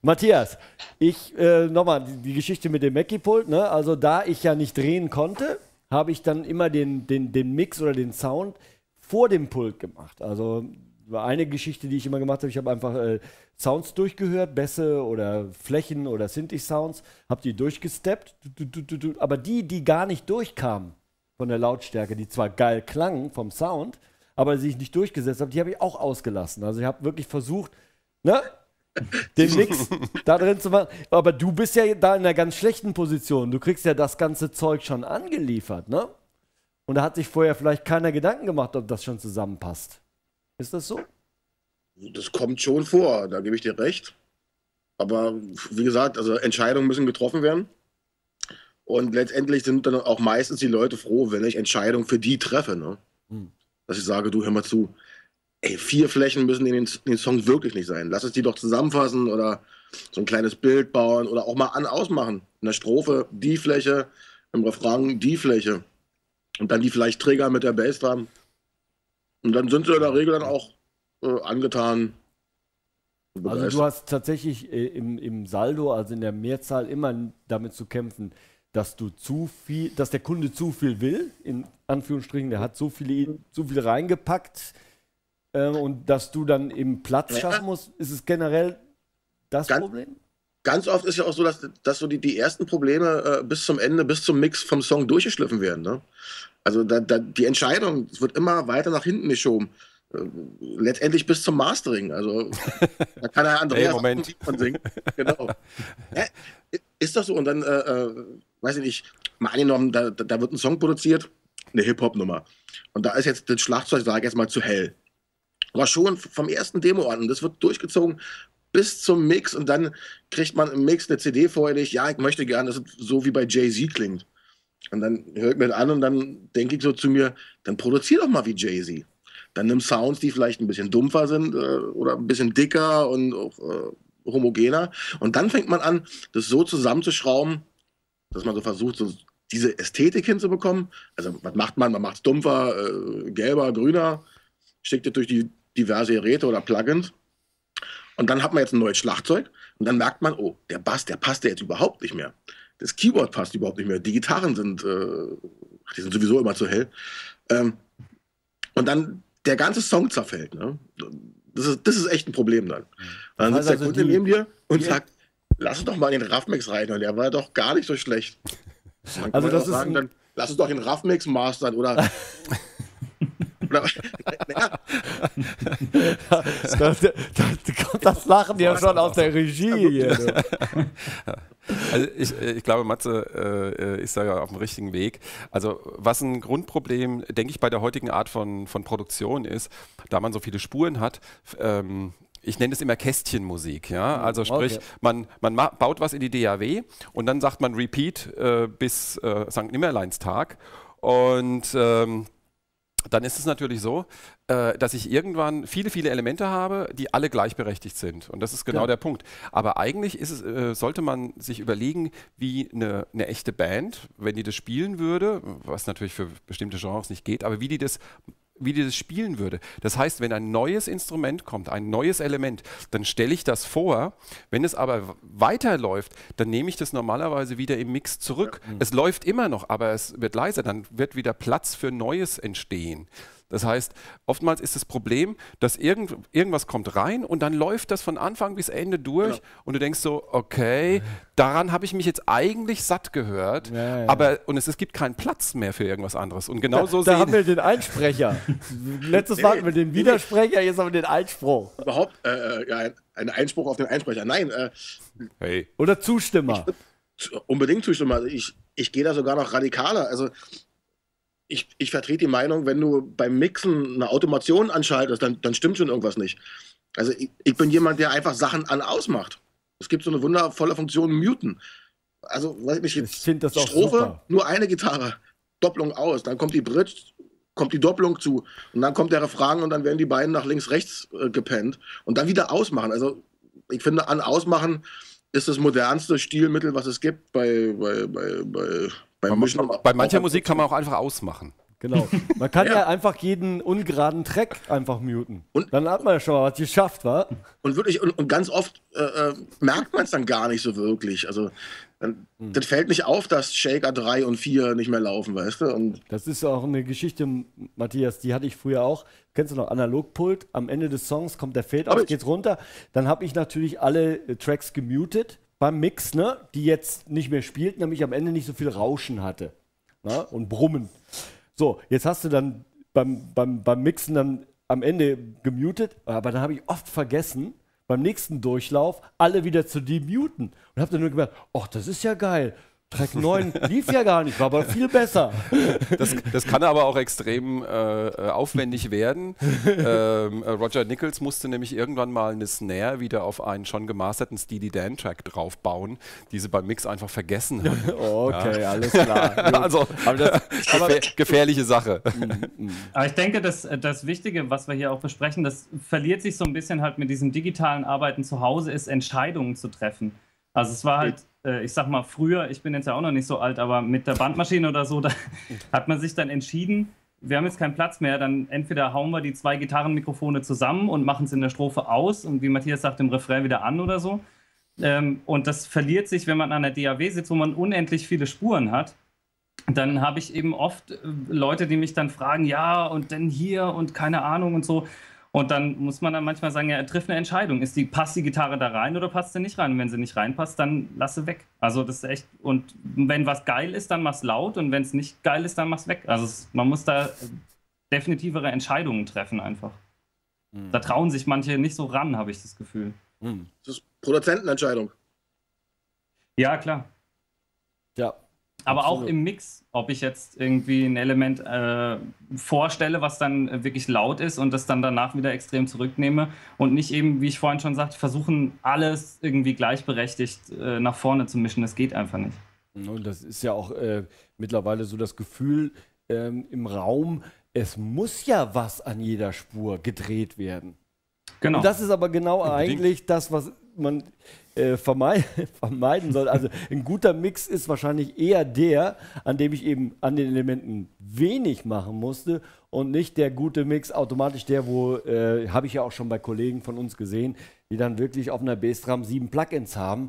Matthias, nochmal die Geschichte mit dem Mackie-Pult, ne? Also da ich ja nicht drehen konnte, habe ich dann immer den Mix oder den Sound vor dem Pult gemacht. Also war eine Geschichte, die ich immer gemacht habe, ich habe einfach Sounds durchgehört, Bässe oder Flächen oder Synthi-Sounds, habe die durchgesteppt, aber die gar nicht durchkamen von der Lautstärke, die zwar geil klangen vom Sound, aber die ich nicht durchgesetzt habe, die habe ich auch ausgelassen. Also ich habe wirklich versucht, ne? Den Mix da drin zu machen. Aber du bist ja da in einer ganz schlechten Position. Du kriegst ja das ganze Zeug schon angeliefert, ne? Und da hat sich vorher vielleicht keiner Gedanken gemacht, ob das schon zusammenpasst. Ist das so? Das kommt schon vor, da gebe ich dir recht. Aber wie gesagt, also Entscheidungen müssen getroffen werden. Und letztendlich sind dann auch meistens die Leute froh, wenn ich Entscheidungen für die treffe, ne? Dass ich sage, du hör mal zu. Ey, 4 Flächen müssen in den Song wirklich nicht sein. Lass es die doch zusammenfassen oder so ein kleines Bild bauen oder auch mal ausmachen. In der Strophe die Fläche, im Refrain die Fläche. Und dann die vielleicht Trigger mit der Bassdrum. Und dann sind sie in der Regel dann auch angetan. Also du hast tatsächlich im Saldo, also in der Mehrzahl, immer damit zu kämpfen, dass der Kunde zu viel will, in Anführungsstrichen, der hat zu viel reingepackt. Und dass du dann eben Platz schaffen musst, ist es generell das Problem? Ganz oft ist ja auch so, dass so die ersten Probleme bis zum Ende, bis zum Mix vom Song durchgeschliffen werden. Ne? Also die Entscheidung, es wird immer weiter nach hinten geschoben. Letztendlich bis zum Mastering. Also da kann der Andreas auch Musik von singen. Genau. Ja, ist doch so. Und dann, weiß ich nicht, mal angenommen, da wird ein Song produziert, eine Hip-Hop-Nummer. Und da ist jetzt das Schlagzeug, sage ich jetzt mal, zu hell. Aber schon vom ersten Demo an, das wird durchgezogen bis zum Mix und dann kriegt man im Mix eine CD vorgelegt, ja, ich möchte gerne, dass es so wie bei Jay-Z klingt. Und dann höre ich mir das an und dann denke ich so zu mir, dann produzier doch mal wie Jay-Z. Dann nimm Sounds, die vielleicht ein bisschen dumpfer sind oder ein bisschen dicker und auch homogener. Und dann fängt man an, das so zusammenzuschrauben, dass man so versucht, so diese Ästhetik hinzubekommen. Also was macht man? Man macht es dumpfer, gelber, grüner, schickt es durch die diverse Geräte oder Plugins. Und dann hat man jetzt ein neues Schlagzeug und dann merkt man, oh, der Bass, der passt ja jetzt überhaupt nicht mehr. Das Keyboard passt überhaupt nicht mehr. Die Gitarren sind, die sind sowieso immer zu hell. Und dann der ganze Song zerfällt. Ne? Das ist echt ein Problem dann. Und dann sitzt der Kunde neben dir und sagt, lass uns doch mal in den Raff-Mix rein. Und der war doch gar nicht so schlecht. Man kann also sagen, dann lass uns doch den Raff-Mix mastern oder... Das Lachen ja schon aus der Regie hier. Also ich glaube, Matze ist da ja auf dem richtigen Weg. Also was ein Grundproblem, denke ich, bei der heutigen Art von Produktion ist, da man so viele Spuren hat, ich nenne es immer Kästchenmusik. Ja? Also sprich, man baut was in die DAW und dann sagt man Repeat bis St. Nimmerleinstag und dann ist es natürlich so, dass ich irgendwann viele Elemente habe, die alle gleichberechtigt sind. Und das ist genau der Punkt. Aber eigentlich sollte man sich überlegen, wie eine echte Band, wenn die das spielen würde, was natürlich für bestimmte Genres nicht geht, aber wie die das spielen würde. Das heißt, wenn ein neues Instrument kommt, ein neues Element, dann stelle ich das vor. Wenn es aber weiterläuft, dann nehme ich das normalerweise wieder im Mix zurück. Ja. Es läuft immer noch, aber es wird leiser. Dann wird wieder Platz für Neues entstehen. Das heißt, oftmals ist das Problem, dass irgendwas kommt rein und dann läuft das von Anfang bis Ende durch und du denkst so, okay, daran habe ich mich jetzt eigentlich satt gehört, aber es gibt keinen Platz mehr für irgendwas anderes. Und genau so da haben wir den Einsprecher. Letztes Mal hatten wir den Widersprecher, jetzt haben wir den Einspruch. Überhaupt ein Einspruch auf den Einsprecher. Nein. Oder Zustimmer. Unbedingt Zustimmer. Also ich gehe da sogar noch radikaler. Also ich vertrete die Meinung, wenn du beim Mixen eine Automation anschaltest, dann stimmt schon irgendwas nicht. Also ich bin jemand, der einfach Sachen ausmacht. Es gibt so eine wundervolle Funktion, muten. Also, weiß ich nicht, jetzt ich finde das auch Strophe, super. Nur eine Gitarre, Doppelung aus, dann kommt die Bridge, kommt die Doppelung zu und dann kommt der Refrain und dann werden die beiden nach links, rechts gepennt und dann wieder ausmachen. Also ich finde, ausmachen ist das modernste Stilmittel, was es gibt bei mancher Musik kann man auch einfach ausmachen. Genau. Man kann ja einfach jeden ungeraden Track einfach muten. Und dann hat man ja schon mal was geschafft, wa? Und wirklich, und ganz oft merkt man es dann gar nicht so wirklich. Also das fällt nicht auf, dass Shaker 3 und 4 nicht mehr laufen, weißt du? Und das ist auch eine Geschichte, Matthias, die hatte ich früher auch. Kennst du noch Analogpult? Am Ende des Songs kommt der Fade auf, geht's runter. Dann habe ich natürlich alle Tracks gemutet beim Mix, ne? Die jetzt nicht mehr spielten, damit ich am Ende nicht so viel Rauschen hatte, ne? Und Brummen. So, jetzt hast du dann beim Mixen dann am Ende gemutet, aber dann habe ich oft vergessen, beim nächsten Durchlauf alle wieder zu demuten. Und habe dann nur gemerkt, ach, das ist ja geil. Track 9 lief ja gar nicht, war aber viel besser. Das kann aber auch extrem aufwendig werden. Roger Nichols musste nämlich irgendwann mal eine Snare wieder auf einen schon gemasterten Steely Dan-Track draufbauen, die sie beim Mix einfach vergessen haben. Okay, ja. Alles klar. Also, gefährliche Sache. Aber ich denke, das Wichtige, was wir hier auch besprechen, das verliert sich so ein bisschen halt mit diesem digitalen Arbeiten zu Hause, ist Entscheidungen zu treffen. Also es war halt, ich sag mal, früher, ich bin jetzt ja auch noch nicht so alt, aber mit der Bandmaschine oder so, da hat man sich dann entschieden, wir haben jetzt keinen Platz mehr, dann entweder hauen wir die 2 Gitarrenmikrofone zusammen und machen es in der Strophe aus und wie Matthias sagt, im Refrain wieder an oder so. Und das verliert sich, wenn man an der DAW sitzt, wo man unendlich viele Spuren hat. Dann habe ich eben oft Leute, die mich dann fragen, ja, und dann hier und keine Ahnung und so. Und dann muss man dann manchmal sagen, ja, triff eine Entscheidung. Passt die Gitarre da rein oder passt sie nicht rein? Und wenn sie nicht reinpasst, dann lass sie weg. Also das ist echt, und wenn was geil ist, dann mach's laut und wenn es nicht geil ist, dann mach's weg. Also man muss da definitivere Entscheidungen treffen einfach. Da trauen sich manche nicht so ran, habe ich das Gefühl. das ist Produzentenentscheidung. Ja, klar. Ja. Aber absolut. auch im Mix, ob ich jetzt irgendwie ein Element vorstelle, was dann wirklich laut ist und das dann danach wieder extrem zurücknehme und nicht eben, wie ich vorhin schon sagte, versuchen, alles irgendwie gleichberechtigt nach vorne zu mischen. Das geht einfach nicht. Und das ist ja auch mittlerweile so das Gefühl im Raum, es muss ja was an jeder Spur gedreht werden. Genau. Und das ist aber genau eigentlich das, was man vermeiden soll. Also ein guter Mix ist wahrscheinlich eher der, an dem ich eben an den Elementen wenig machen musste und nicht der gute Mix automatisch der, wo, habe ich ja auch schon bei Kollegen von uns gesehen, die dann wirklich auf einer Bassdrum 7 Plugins haben.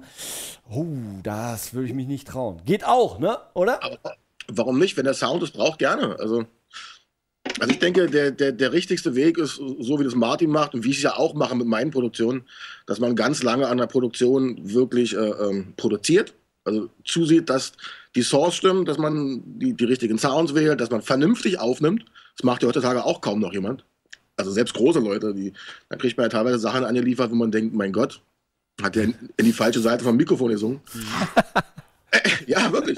Das würde ich mich nicht trauen. Geht auch, ne? Oder? Aber warum nicht? Wenn der Sound es braucht, gerne. Also ich denke, der richtigste Weg ist, so wie das Martin macht und wie ich es ja auch mache mit meinen Produktionen, dass man ganz lange an der Produktion wirklich produziert, also zusieht, dass die Source stimmt, dass man die richtigen Sounds wählt, dass man vernünftig aufnimmt. Das macht ja heutzutage auch kaum noch jemand. Also selbst große Leute, da kriegt man ja teilweise Sachen angeliefert, wo man denkt, mein Gott, hat der in die falsche Seite vom Mikrofon gesungen. Ja, wirklich.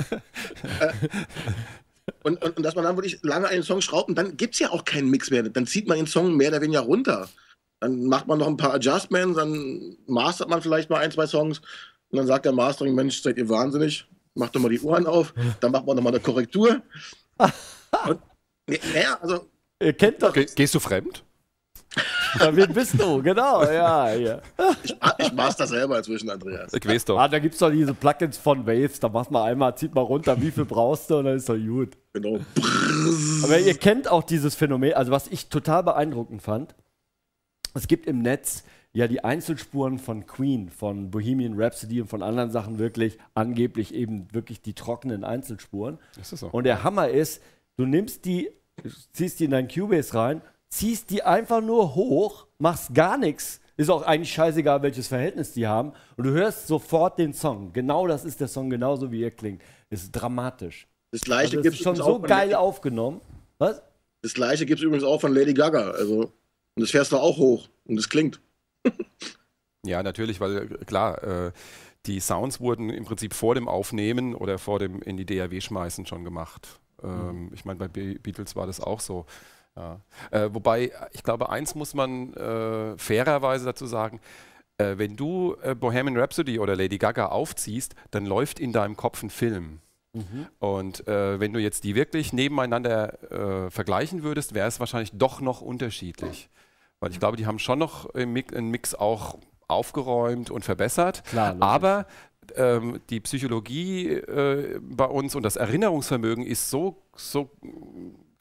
Und dass man dann wirklich lange einen Song schraubt und dann gibt es ja auch keinen Mix mehr. Dann zieht man den Song mehr oder weniger runter. Dann macht man noch ein paar Adjustments, dann mastert man vielleicht mal 1, 2 Songs und dann sagt der Mastering, Mensch, seid ihr wahnsinnig, macht doch mal die Ohren auf, dann macht man noch mal eine Korrektur. Und, ja, also... Ihr kennt doch... Gehst du fremd? Ja, wen bist du? Genau, ja. Ich master selber inzwischen, Andreas. Ich weiß doch. Da gibt es doch diese Plugins von Waves, da machst mal einmal, zieht mal runter, wie viel brauchst du und dann ist doch gut. Genau. Aber ihr kennt auch dieses Phänomen, also was ich total beeindruckend fand, es gibt im Netz ja die Einzelspuren von Queen, von Bohemian Rhapsody und von anderen Sachen wirklich, angeblich eben wirklich die trockenen Einzelspuren. Ist das so? Und der Hammer ist, du nimmst die, ziehst die in dein Cubase rein, ziehst die einfach nur hoch, machst gar nichts, ist auch eigentlich scheißegal, welches Verhältnis die haben und du hörst sofort den Song. Genau das ist der Song, genauso wie er klingt. Das ist dramatisch. Das Gleiche Also gibt ist schon so geil aufgenommen. Was? Das Gleiche gibt es übrigens auch von Lady Gaga. Also, und das fährst du auch hoch und das klingt. Ja, natürlich, weil klar, die Sounds wurden im Prinzip vor dem Aufnehmen oder vor dem in die DAW schmeißen schon gemacht. Ich meine, bei Beatles war das auch so. Ja. Wobei, ich glaube, eins muss man fairerweise dazu sagen, wenn du Bohemian Rhapsody oder Lady Gaga aufziehst, dann läuft in deinem Kopf ein Film. Und wenn du jetzt die wirklich nebeneinander vergleichen würdest, wäre es wahrscheinlich doch noch unterschiedlich. Weil ich glaube, die haben schon noch im Mix auch aufgeräumt und verbessert. Klar, aber die Psychologie bei uns und das Erinnerungsvermögen ist so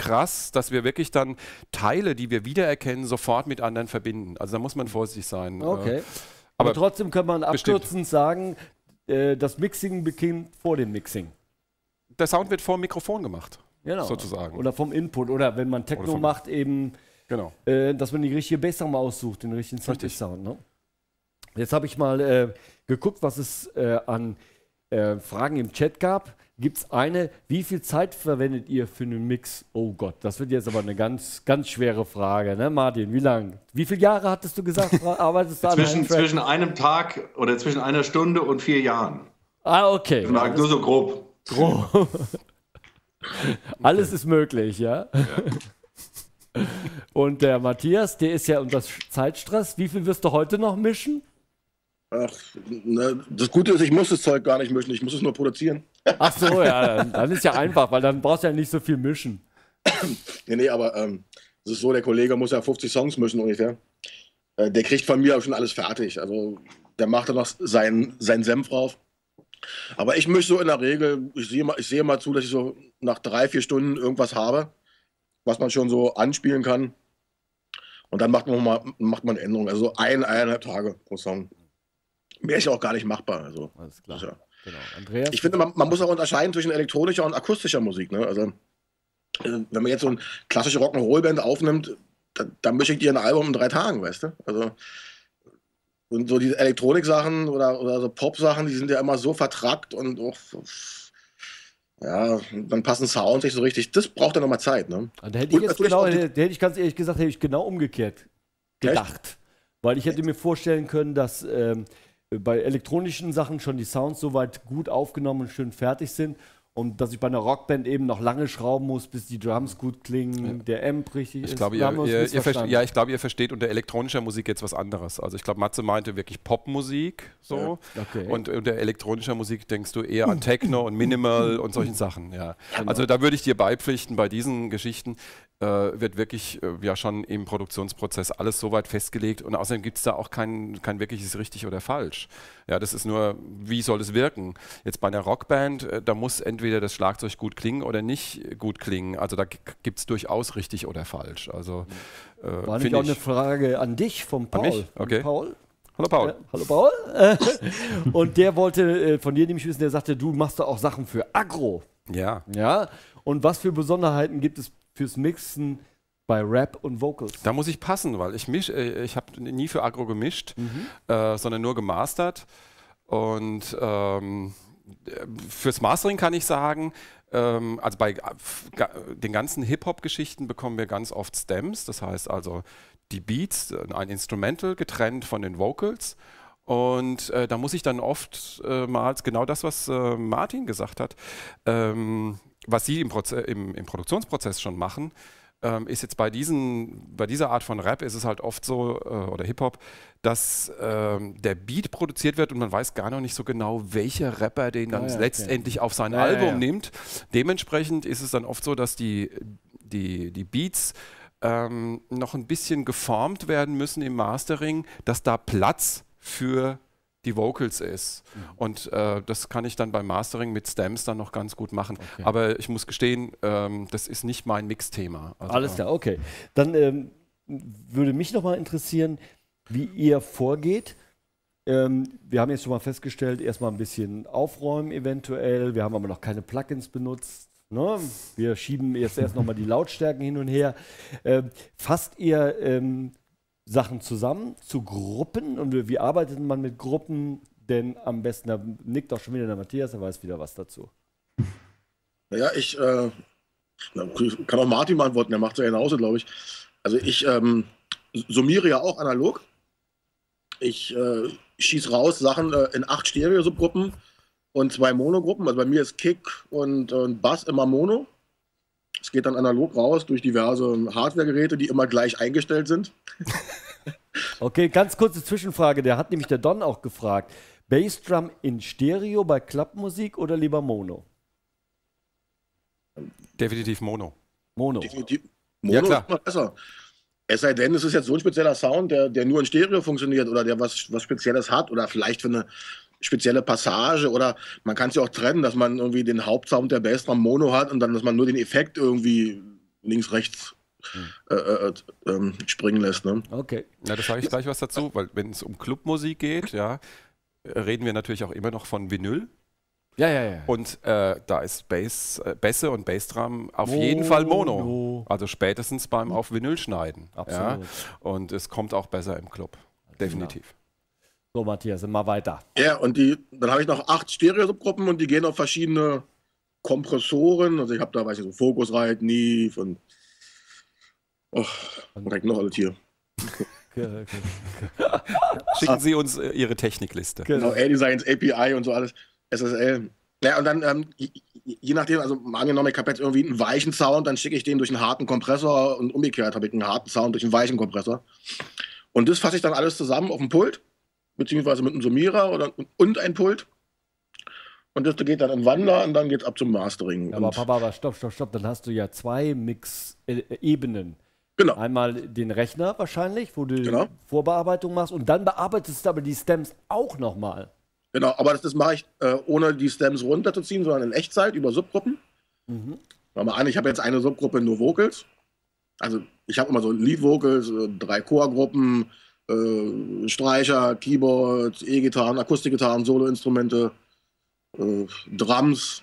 krass, dass wir wirklich dann Teile, die wir wiedererkennen, sofort mit anderen verbinden. Also da muss man vorsichtig sein. Okay. Aber trotzdem kann man abkürzend sagen, das Mixing beginnt vor dem Mixing. Der Sound wird vor dem Mikrofon gemacht, genau. sozusagen. Oder vom Input. Oder wenn man Techno macht, eben, genau. Dass man die richtige Bassdrum aussucht, den richtigen Sound. Ne? Jetzt habe ich mal geguckt, was es an Fragen im Chat gab. Gibt es eine, wie viel Zeit verwendet ihr für einen Mix? Oh Gott, das wird jetzt aber eine ganz, ganz schwere Frage, ne Martin? Wie lange? Wie viele Jahre hattest du gesagt, arbeitest du an einem Track? Zwischen einem Tag oder zwischen einer Stunde und 4 Jahren. Ah, okay. Nur so grob. Alles ist möglich, ja? Und der Matthias, der ist ja unter Zeitstress. Wie viel wirst du heute noch mischen? Ach, ne, das Gute ist, ich muss das Zeug gar nicht mischen, ich muss es nur produzieren. Ach so, ja, dann ist ja einfach, weil dann brauchst du ja nicht so viel mischen. Nee, aber es ist so, der Kollege muss ja 50 Songs mischen ungefähr. Der kriegt von mir auch schon alles fertig. Also der macht dann noch seinen Senf drauf. Aber ich mische so in der Regel, ich sehe mal zu, dass ich so nach 3, 4 Stunden irgendwas habe, was man schon so anspielen kann. Und dann macht man Änderungen. Also 1,5 Tage pro Song. Mehr ist ja auch gar nicht machbar. Also, alles klar. Ja. Genau. Andreas? Ich finde, man muss auch unterscheiden zwischen elektronischer und akustischer Musik. Ne? Also, wenn man jetzt so eine klassische Rock'n'Roll-Band aufnimmt, dann mische ich dir ein Album in 3 Tagen, weißt du? Also, und so diese Elektronik-Sachen oder so Pop-Sachen, die sind ja immer so vertrackt und auch, ja, dann passen Sounds nicht so richtig. Das braucht ja nochmal Zeit. Ne? Da hätte ich ganz ehrlich gesagt, genau umgekehrt gedacht. Echt? Weil ich hätte mir vorstellen können, dass bei elektronischen Sachen schon die Sounds soweit gut aufgenommen und schön fertig sind und dass ich bei einer Rockband eben noch lange schrauben muss, bis die Drums gut klingen, der Amp richtig ist. Ich glaube, ihr versteht unter elektronischer Musik jetzt was anderes. Also ich glaube, Matze meinte wirklich Popmusik so. Ja, okay. Und unter elektronischer Musik denkst du eher an Techno und Minimal und solchen Sachen. Ja. Genau. Also da würde ich dir beipflichten, bei diesen Geschichten wird wirklich ja schon im Produktionsprozess alles so weit festgelegt und außerdem gibt es da auch kein wirkliches richtig oder falsch. Ja, das ist nur, wie soll es wirken? Jetzt bei einer Rockband, da muss entweder das Schlagzeug gut klingen oder nicht gut klingen. Also da gibt es durchaus richtig oder falsch. Also, war nicht auch eine Frage an dich vom Paul? An mich? Okay. Paul? Hallo Paul. Hallo Paul. Und der wollte von dir nämlich wissen, der sagte, du machst da auch Sachen für Agro. Ja. Ja. Und was für Besonderheiten gibt es fürs Mixen bei Rap und Vocals? Da muss ich passen, weil ich habe nie für Agro gemischt, sondern nur gemastert. Und fürs Mastering kann ich sagen, also bei den ganzen Hip-Hop-Geschichten bekommen wir ganz oft Stems, das heißt also die Beats, ein Instrumental getrennt von den Vocals. Und da muss ich dann oftmals genau das, was Martin gesagt hat, was sie im Produktionsprozess schon machen, ist jetzt bei dieser Art von Rap ist es halt oft so, oder Hip-Hop, dass der Beat produziert wird und man weiß gar noch nicht so genau, welcher Rapper den dann letztendlich auf sein Album nimmt. Dementsprechend ist es dann oft so, dass die Beats noch ein bisschen geformt werden müssen im Mastering, dass da Platz für die Vocals ist. Und das kann ich dann beim Mastering mit Stems dann noch ganz gut machen. Okay. Aber ich muss gestehen, das ist nicht mein Mix-Thema. Also, alles klar, okay. Dann würde mich noch mal interessieren, wie ihr vorgeht. Wir haben jetzt schon mal festgestellt, erstmal ein bisschen aufräumen eventuell. Wir haben aber noch keine Plugins benutzt. Ne? Wir schieben jetzt erst noch mal die Lautstärken hin und her. Fasst ihr Sachen zusammen zu Gruppen und wie arbeitet man mit Gruppen denn am besten? Da nickt auch schon wieder der Matthias, der weiß wieder was dazu. Naja, ich kann auch Martin beantworten, der macht es ja genauso, glaube ich. Also ich summiere ja auch analog. Ich schieße raus Sachen in 8 Stereo-Subgruppen und 2 Monogruppen. Also bei mir ist Kick und Bass immer Mono. Es geht dann analog raus durch diverse Hardware-Geräte, die immer gleich eingestellt sind. Okay, ganz kurze Zwischenfrage. Der hat nämlich der Don auch gefragt. Bassdrum in Stereo bei Klappmusik oder lieber Mono? Definitiv Mono. Mono. Definitiv. Mono ja, klar. Ist immer besser. Es sei denn, es ist jetzt so ein spezieller Sound, der nur in Stereo funktioniert oder der was Spezielles hat oder vielleicht für eine spezielle Passage oder man kann es ja auch trennen, dass man irgendwie den Hauptsound der Bassdrum Mono hat und dann, dass man nur den Effekt irgendwie links, rechts springen lässt. Ne? Okay. Ja, das sage ich gleich was dazu, weil wenn es um Clubmusik geht, ja, reden wir natürlich auch immer noch von Vinyl. Ja. Und da ist Bässe und Bassdrum auf jeden Fall Mono. Also spätestens beim auf Vinyl schneiden. Absolut. Ja? Und es kommt auch besser im Club. Definitiv. So, Matthias, immer weiter. Ja, und dann habe ich noch 8 Stereo-Subgruppen und die gehen auf verschiedene Kompressoren. Also ich habe da, weiß ich, so Focusrite, Neve und direkt noch alles hier. Okay. Schicken Sie uns Ihre Technikliste. Genau, A-Designs, API und so alles, SSL. Ja, und dann, je nachdem, also angenommen, ich habe jetzt irgendwie einen weichen Sound, dann schicke ich den durch einen harten Kompressor und umgekehrt habe ich einen harten Sound durch einen weichen Kompressor. Und das fasse ich dann alles zusammen auf dem Pult, beziehungsweise mit einem Summierer und ein Pult. Und das geht dann in Wander und dann geht es ab zum Mastering. Ja, aber Papa, stopp, dann hast du ja 2 Mix-Ebenen. Genau. Einmal den Rechner wahrscheinlich, wo du Genau. Vorbearbeitung machst und dann bearbeitest du aber die Stems auch nochmal. Genau, aber das mache ich ohne die Stems runterzuziehen, sondern in Echtzeit über Subgruppen. Schau mal an, ich habe jetzt eine Subgruppe nur Vocals. Also ich habe immer so Lead-Vocals, 3 Chorgruppen, Streicher, Keyboard, E-Gitarren, Akustikgitarren, Soloinstrumente, Drums.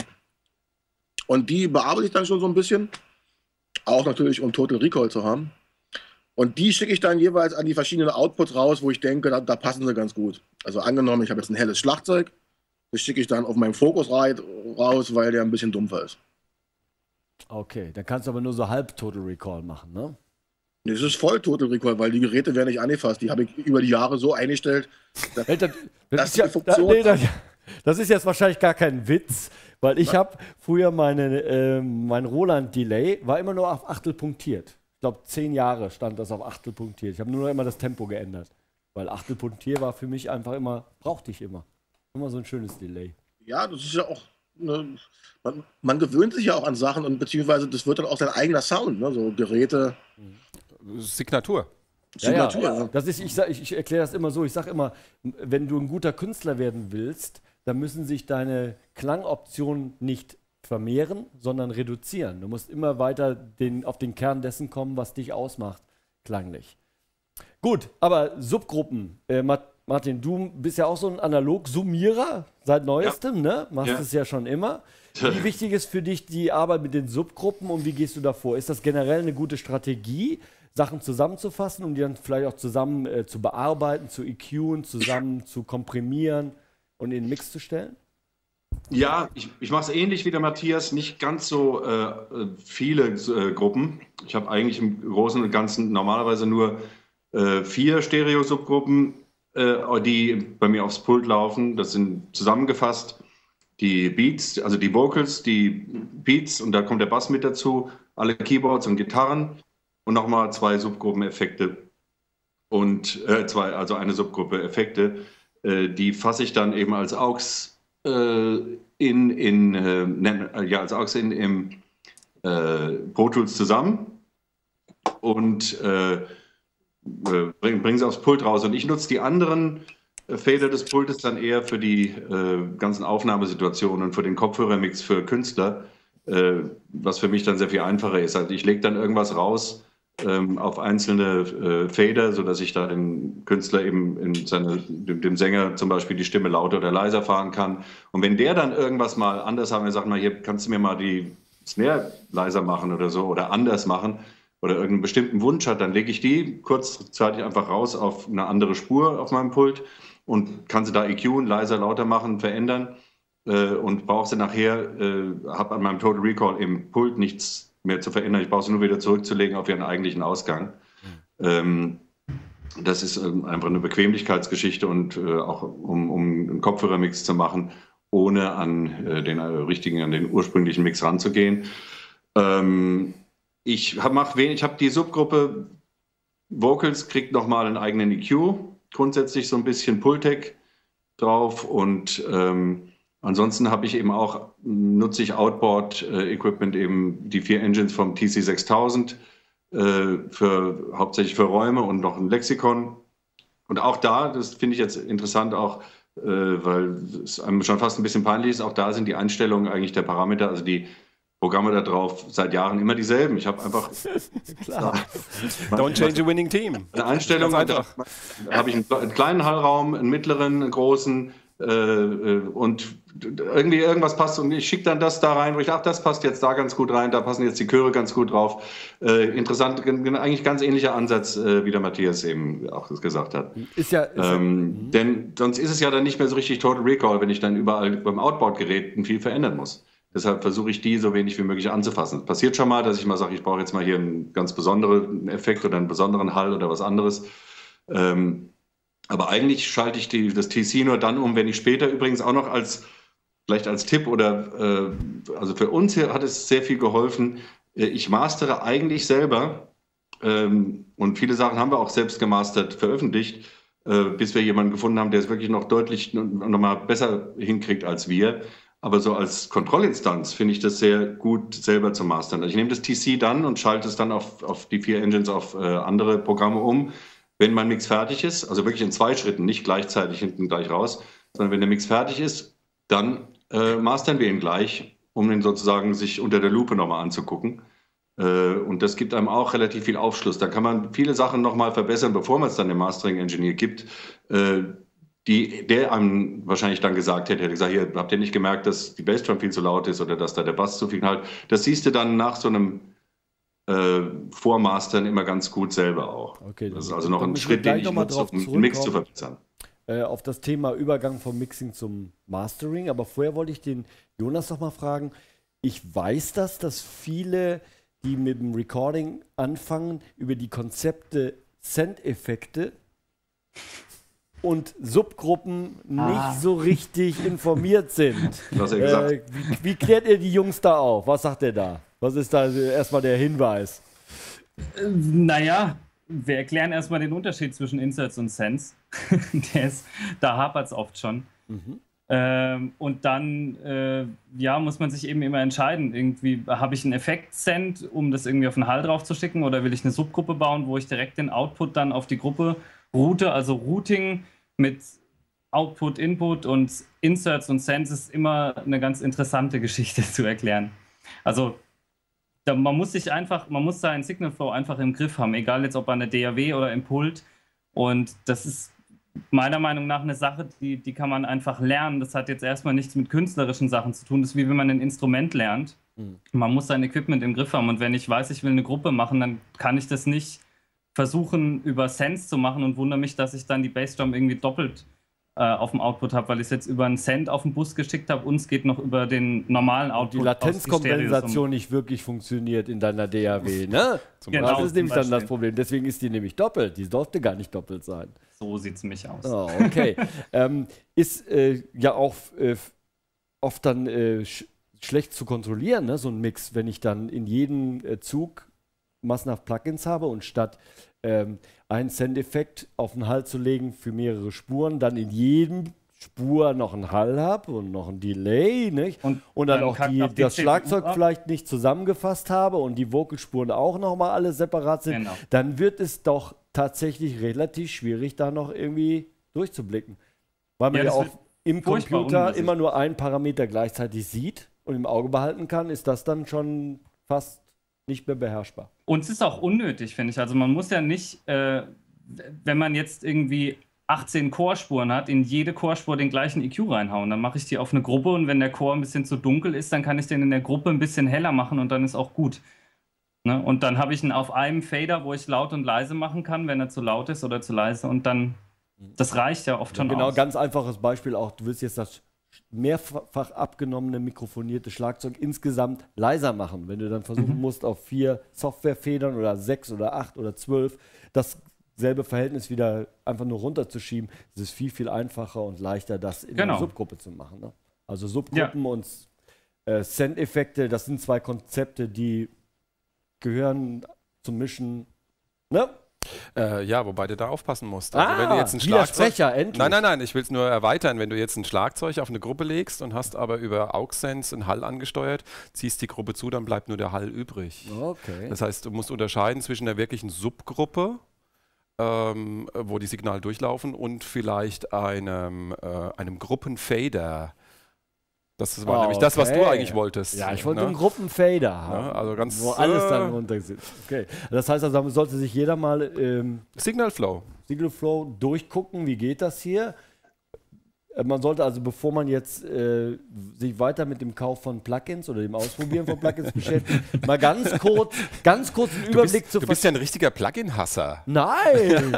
Und die bearbeite ich dann schon so ein bisschen. Auch natürlich, um Total Recall zu haben. Und die schicke ich dann jeweils an die verschiedenen Outputs raus, wo ich denke, da passen sie ganz gut. Also angenommen, ich habe jetzt ein helles Schlagzeug. Das schicke ich dann auf meinem Focusrite raus, weil der ein bisschen dumpfer ist. Okay, dann kannst du aber nur so halb Total Recall machen, ne? Das ist voll Total Recall, weil die Geräte werden nicht angefasst. Die habe ich über die Jahre so eingestellt, Das ist jetzt wahrscheinlich gar kein Witz, weil ich habe früher mein Roland-Delay war immer nur auf Achtel punktiert. Ich glaube, 10 Jahre stand das auf Achtel punktiert. Ich habe nur noch immer das Tempo geändert, weil Achtel punktiert war für mich einfach immer, brauchte ich immer. Immer so ein schönes Delay. Ja, das ist ja auch, man gewöhnt sich ja auch an Sachen und beziehungsweise das wird dann auch sein eigener Sound, ne? So Geräte. Signatur. Signatur, Ja. ja. Das ist, ich erkläre das immer so, ich sage immer, wenn du ein guter Künstler werden willst, dann müssen sich deine Klangoptionen nicht vermehren, sondern reduzieren. Du musst immer weiter auf den Kern dessen kommen, was dich ausmacht, klanglich. Gut, aber Subgruppen. Martin, du bist ja auch so ein Analog-Summierer seit Neuestem, ne? Machst es ja schon immer. Wie wichtig ist für dich die Arbeit mit den Subgruppen und wie gehst du da vor? Ist das generell eine gute Strategie, Sachen zusammenzufassen und die dann vielleicht auch zusammen zu bearbeiten, zu EQen, zusammen zu komprimieren und in den Mix zu stellen? Ja, ich mache es ähnlich wie der Matthias, nicht ganz so viele Gruppen. Ich habe eigentlich im Großen und Ganzen normalerweise nur 4 Stereo-Subgruppen, die bei mir aufs Pult laufen. Das sind zusammengefasst die Beats, also die Vocals, die Beats und da kommt der Bass mit dazu, alle Keyboards und Gitarren und nochmal 2 Subgruppen-Effekte und also eine Subgruppe Effekte, die fasse ich dann eben als AUX als AUX im Pro Tools zusammen und bringen sie aufs Pult raus. Und ich nutze die anderen Fader des Pultes dann eher für die ganzen Aufnahmesituationen und für den Kopfhörermix für Künstler, was für mich dann sehr viel einfacher ist. Also ich lege dann irgendwas raus auf einzelne Fader, sodass ich da den Künstler eben dem Sänger zum Beispiel die Stimme lauter oder leiser fahren kann. Und wenn der dann irgendwas mal anders haben, er sagt mal, hier kannst du mir mal die Snare leiser machen oder so oder anders machen oder irgendeinen bestimmten Wunsch hat, dann lege ich die kurzzeitig einfach raus auf eine andere Spur auf meinem Pult und kann sie da EQen, leiser, lauter machen, verändern und brauche sie nachher, habe an meinem Total Recall im Pult nichts mehr zu verändern. Ich brauche sie nur wieder zurückzulegen auf ihren eigentlichen Ausgang. Das ist einfach eine Bequemlichkeitsgeschichte und auch um einen Kopfhörermix zu machen, ohne an den ursprünglichen Mix ranzugehen. Ich habe die Subgruppe Vocals, kriegt nochmal einen eigenen EQ, grundsätzlich so ein bisschen Pultec drauf und ansonsten habe ich eben auch, nutze ich Outboard-Equipment, eben die 4 Engines vom TC6000, hauptsächlich für Räume und noch ein Lexikon. Und auch da, das finde ich jetzt interessant auch, weil es einem schon fast ein bisschen peinlich ist, auch da sind die Einstellungen eigentlich der Parameter, also die Programme da drauf seit Jahren immer dieselben. Ich habe einfach Don't change a winning team. eine Einstellung, da habe ich einen kleinen Hallraum, einen mittleren, einen großen und irgendwie irgendwas passt und ich schicke dann das da rein, wo ich dachte, das passt jetzt da ganz gut rein, da passen jetzt die Chöre ganz gut drauf. Interessant, eigentlich ganz ähnlicher Ansatz, wie der Matthias eben auch gesagt hat. Denn sonst ist es ja dann nicht mehr so richtig Total Recall, wenn ich dann überall beim Outboard-Gerät viel verändern muss. Deshalb versuche ich die so wenig wie möglich anzufassen. Es passiert schon mal, dass ich mal sage, ich brauche jetzt mal hier einen ganz besonderen Effekt oder einen besonderen Hall oder was anderes. Aber eigentlich schalte ich das TC nur dann um, wenn ich später übrigens auch noch vielleicht als Tipp oder also für uns hier hat es sehr viel geholfen. Ich mastere eigentlich selber und viele Sachen haben wir auch selbst gemastert, veröffentlicht, bis wir jemanden gefunden haben, der es wirklich noch deutlich noch mal besser hinkriegt als wir. Aber so als Kontrollinstanz finde ich das sehr gut, selber zu mastern. Also ich nehme das TC dann und schalte es dann auf die 4 Engines auf andere Programme um. Wenn mein Mix fertig ist, also wirklich in 2 Schritten, nicht gleichzeitig hinten gleich raus, sondern wenn der Mix fertig ist, dann mastern wir ihn gleich, um ihn sozusagen sich unter der Lupe nochmal anzugucken. Und das gibt einem auch relativ viel Aufschluss. Da kann man viele Sachen nochmal verbessern, bevor man es dann dem Mastering-Engineer gibt, der einem wahrscheinlich dann gesagt hätte gesagt, hier, habt ihr nicht gemerkt, dass die Bassdrum viel zu laut ist oder dass da der Bass zu viel halt. Das siehst du dann nach so einem Vormastern immer ganz gut selber auch. Okay, das ist also noch ein Schritt, den ich nutze, um den Mix zu verbessern. Auf das Thema Übergang vom Mixing zum Mastering, aber vorher wollte ich den Jonas noch mal fragen. Ich weiß dass viele, die mit dem Recording anfangen, über die Konzepte Send-Effekte und Subgruppen nicht so richtig informiert sind. Was er gesagt. Wie klärt ihr die Jungs da auf? Was sagt ihr da? Was ist da erstmal der Hinweis? Naja, wir erklären erstmal den Unterschied zwischen Inserts und Sends. Da hapert es oft schon. Und dann muss man sich eben immer entscheiden. Irgendwie habe ich einen Effekt-Send, um das irgendwie auf den Hall drauf zu schicken, oder will ich eine Subgruppe bauen, wo ich direkt den Output dann auf die Gruppe route. Also Routing mit Output, Input und Inserts und Sends ist immer eine ganz interessante Geschichte zu erklären. Also man muss seinen Signal Flow einfach im Griff haben, egal jetzt ob an der DAW oder im Pult. Und das ist meiner Meinung nach eine Sache, die kann man einfach lernen. Das hat jetzt erstmal nichts mit künstlerischen Sachen zu tun. Das ist wie wenn man ein Instrument lernt. Man muss sein Equipment im Griff haben. Und wenn ich weiß, ich will eine Gruppe machen, dann kann ich das nicht versuchen, über Sends zu machen und wundere mich, dass ich dann die Bassdrum irgendwie doppelt auf dem Output habe, weil ich es jetzt über einen Send auf den Bus geschickt habe und es geht noch über den normalen Output. Die Latenzkompensation nicht wirklich funktioniert in deiner DAW, ne? Genau, das ist nämlich dann das Problem. Deswegen ist die nämlich doppelt. Die durfte gar nicht doppelt sein. So sieht es nämlich aus. Oh, okay. Ist ja auch oft dann schlecht zu kontrollieren, ne? So ein Mix, wenn ich dann in jedem Zug massenhaft Plugins habe und statt einen Send-Effekt auf den Hall zu legen für mehrere Spuren, dann in jedem Spur noch einen Hall habe und noch ein Delay, nicht? Und dann auch das Schlagzeug vielleicht nicht zusammengefasst habe und die Vocalspuren auch nochmal alle separat sind, dann wird es doch tatsächlich relativ schwierig, da noch irgendwie durchzublicken. Weil man ja auch im Computer immer nur einen Parameter gleichzeitig sieht und im Auge behalten kann, ist das dann schon fast nicht mehr beherrschbar. Und es ist auch unnötig, finde ich. Also man muss ja nicht, wenn man jetzt irgendwie 18 Chorspuren hat, in jede Chorspur den gleichen EQ reinhauen. Dann mache ich die auf eine Gruppe und wenn der Chor ein bisschen zu dunkel ist, dann kann ich den in der Gruppe ein bisschen heller machen und dann ist auch gut. Ne? Und dann habe ich ihn auf einem Fader, wo ich laut und leise machen kann, wenn er zu laut ist oder zu leise und dann, das reicht ja oft schon genau, aus. Ganz einfaches Beispiel auch, du willst jetzt das mehrfach abgenommene mikrofonierte Schlagzeug insgesamt leiser machen. Wenn du dann versuchen musst, auf 4 Softwarefedern oder 6 oder 8 oder 12 dasselbe Verhältnis wieder einfach nur runterzuschieben, ist es viel, viel einfacher und leichter, das in einer Subgruppe zu machen. Ne? Also Subgruppen und Send-Effekte, das sind 2 Konzepte, die gehören zum Mischen. Ne? Ja, wobei du da aufpassen musst. Also wenn du jetzt ein Schlagzeug, endlich. Nein, ich will es nur erweitern. Wenn du jetzt ein Schlagzeug auf eine Gruppe legst und hast aber über AUX-Sense einen Hall angesteuert, ziehst die Gruppe zu, dann bleibt nur der Hall übrig. Okay. Das heißt, du musst unterscheiden zwischen der wirklichen Subgruppe, wo die Signale durchlaufen, und vielleicht einem Gruppenfader. Das war nämlich das, was du eigentlich wolltest. Ja, ich wollte einen Gruppenfader haben, ja, also ganz, wo alles dann runter sitzt. Okay. Das heißt, also sollte sich jeder mal Signal Flow durchgucken, wie geht das hier. Man sollte also, bevor man jetzt sich weiter mit dem Kauf von Plugins oder dem Ausprobieren von Plugins beschäftigt, mal ganz kurz einen Überblick zu Du bist ja ein richtiger Plugin-Hasser. Nein!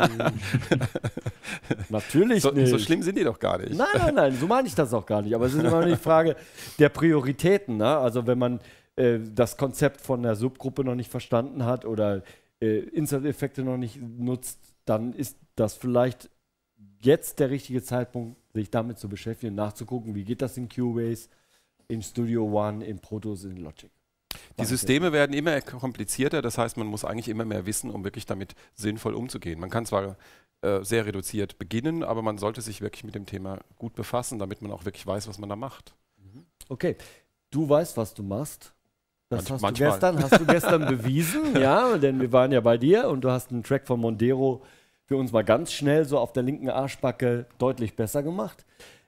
Natürlich nicht. So schlimm sind die doch gar nicht. Nein, so meine ich das auch gar nicht. Aber es ist immer eine Frage der Prioritäten. Ne? Also wenn man das Konzept von der Subgruppe noch nicht verstanden hat oder Insert-Effekte noch nicht nutzt, dann ist das vielleicht jetzt der richtige Zeitpunkt, sich damit zu beschäftigen, nachzugucken, wie geht das in Cubase, in Studio One, in Pro Tools, in Logic. Die Systeme werden immer komplizierter, das heißt, man muss eigentlich immer mehr wissen, um wirklich damit sinnvoll umzugehen. Man kann zwar sehr reduziert beginnen, aber man sollte sich wirklich mit dem Thema gut befassen, damit man auch wirklich weiß, was man da macht. Okay, du weißt, was du machst. Das hast manchmal. du gestern bewiesen, ja, denn wir waren ja bei dir und du hast einen Track von Mondero für uns mal ganz schnell so auf der linken Arschbacke deutlich besser gemacht.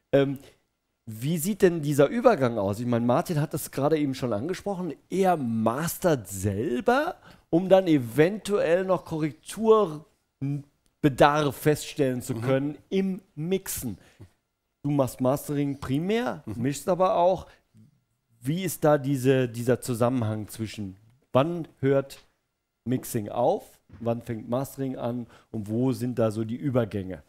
Wie sieht denn dieser Übergang aus? Ich meine, Martin hat das gerade eben schon angesprochen. Er mastert selber, um dann eventuell noch Korrekturbedarf feststellen zu können im Mixen. Du machst Mastering primär, mischst aber auch. Wie ist da dieser Zusammenhang zwischen, wann hört Mixing auf, wann fängt Mastering an und wo sind da so die Übergänge?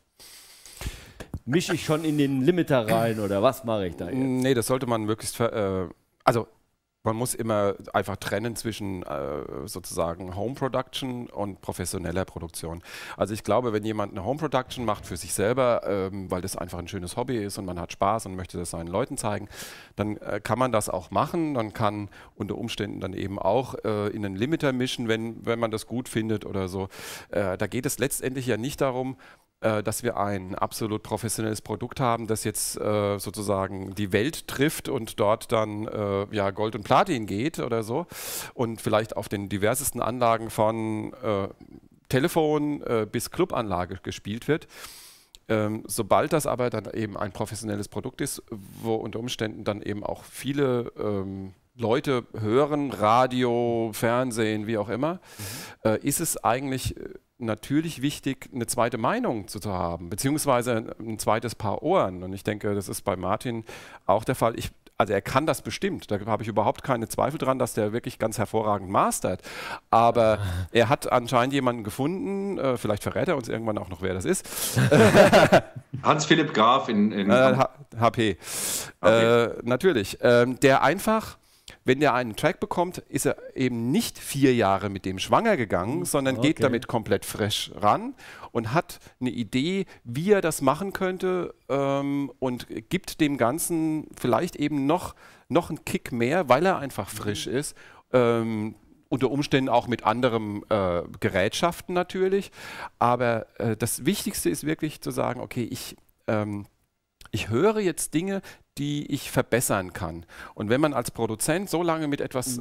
Mische ich schon in den Limiter rein oder was mache ich da jetzt? Nee, das sollte man möglichst, also man muss immer einfach trennen zwischen sozusagen Home Production und professioneller Produktion. Also ich glaube, wenn jemand eine Home Production macht für sich selber, weil das einfach ein schönes Hobby ist und man hat Spaß und möchte das seinen Leuten zeigen, dann kann man das auch machen. Man kann unter Umständen dann eben auch in einen Limiter mischen, wenn man das gut findet oder so. Da geht es letztendlich ja nicht darum, dass wir ein absolut professionelles Produkt haben, das jetzt sozusagen die Welt trifft und dort dann ja, Gold und Platin geht oder so und vielleicht auf den diversesten Anlagen von Telefon bis Clubanlage gespielt wird. Sobald das aber dann eben ein professionelles Produkt ist, wo unter Umständen dann eben auch viele Leute hören, Radio, Fernsehen, wie auch immer, ist es eigentlich natürlich wichtig, eine zweite Meinung zu haben, beziehungsweise ein zweites Paar Ohren. Und ich denke, das ist bei Martin auch der Fall. Also er kann das bestimmt, da habe ich überhaupt keine Zweifel dran, dass der wirklich ganz hervorragend mastert. Aber er hat anscheinend jemanden gefunden, vielleicht verrät er uns irgendwann auch noch, wer das ist. Hans-Philipp Graf in HP. Natürlich. Der einfach, wenn der einen Track bekommt, ist er eben nicht 4 Jahre mit dem schwanger gegangen, sondern geht damit komplett fresh ran und hat eine Idee, wie er das machen könnte und gibt dem Ganzen vielleicht eben noch einen Kick mehr, weil er einfach frisch ist. Unter Umständen auch mit anderen Gerätschaften natürlich. Aber das Wichtigste ist wirklich zu sagen, okay, ich höre jetzt Dinge, die ich verbessern kann. Und wenn man als Produzent so lange mit etwas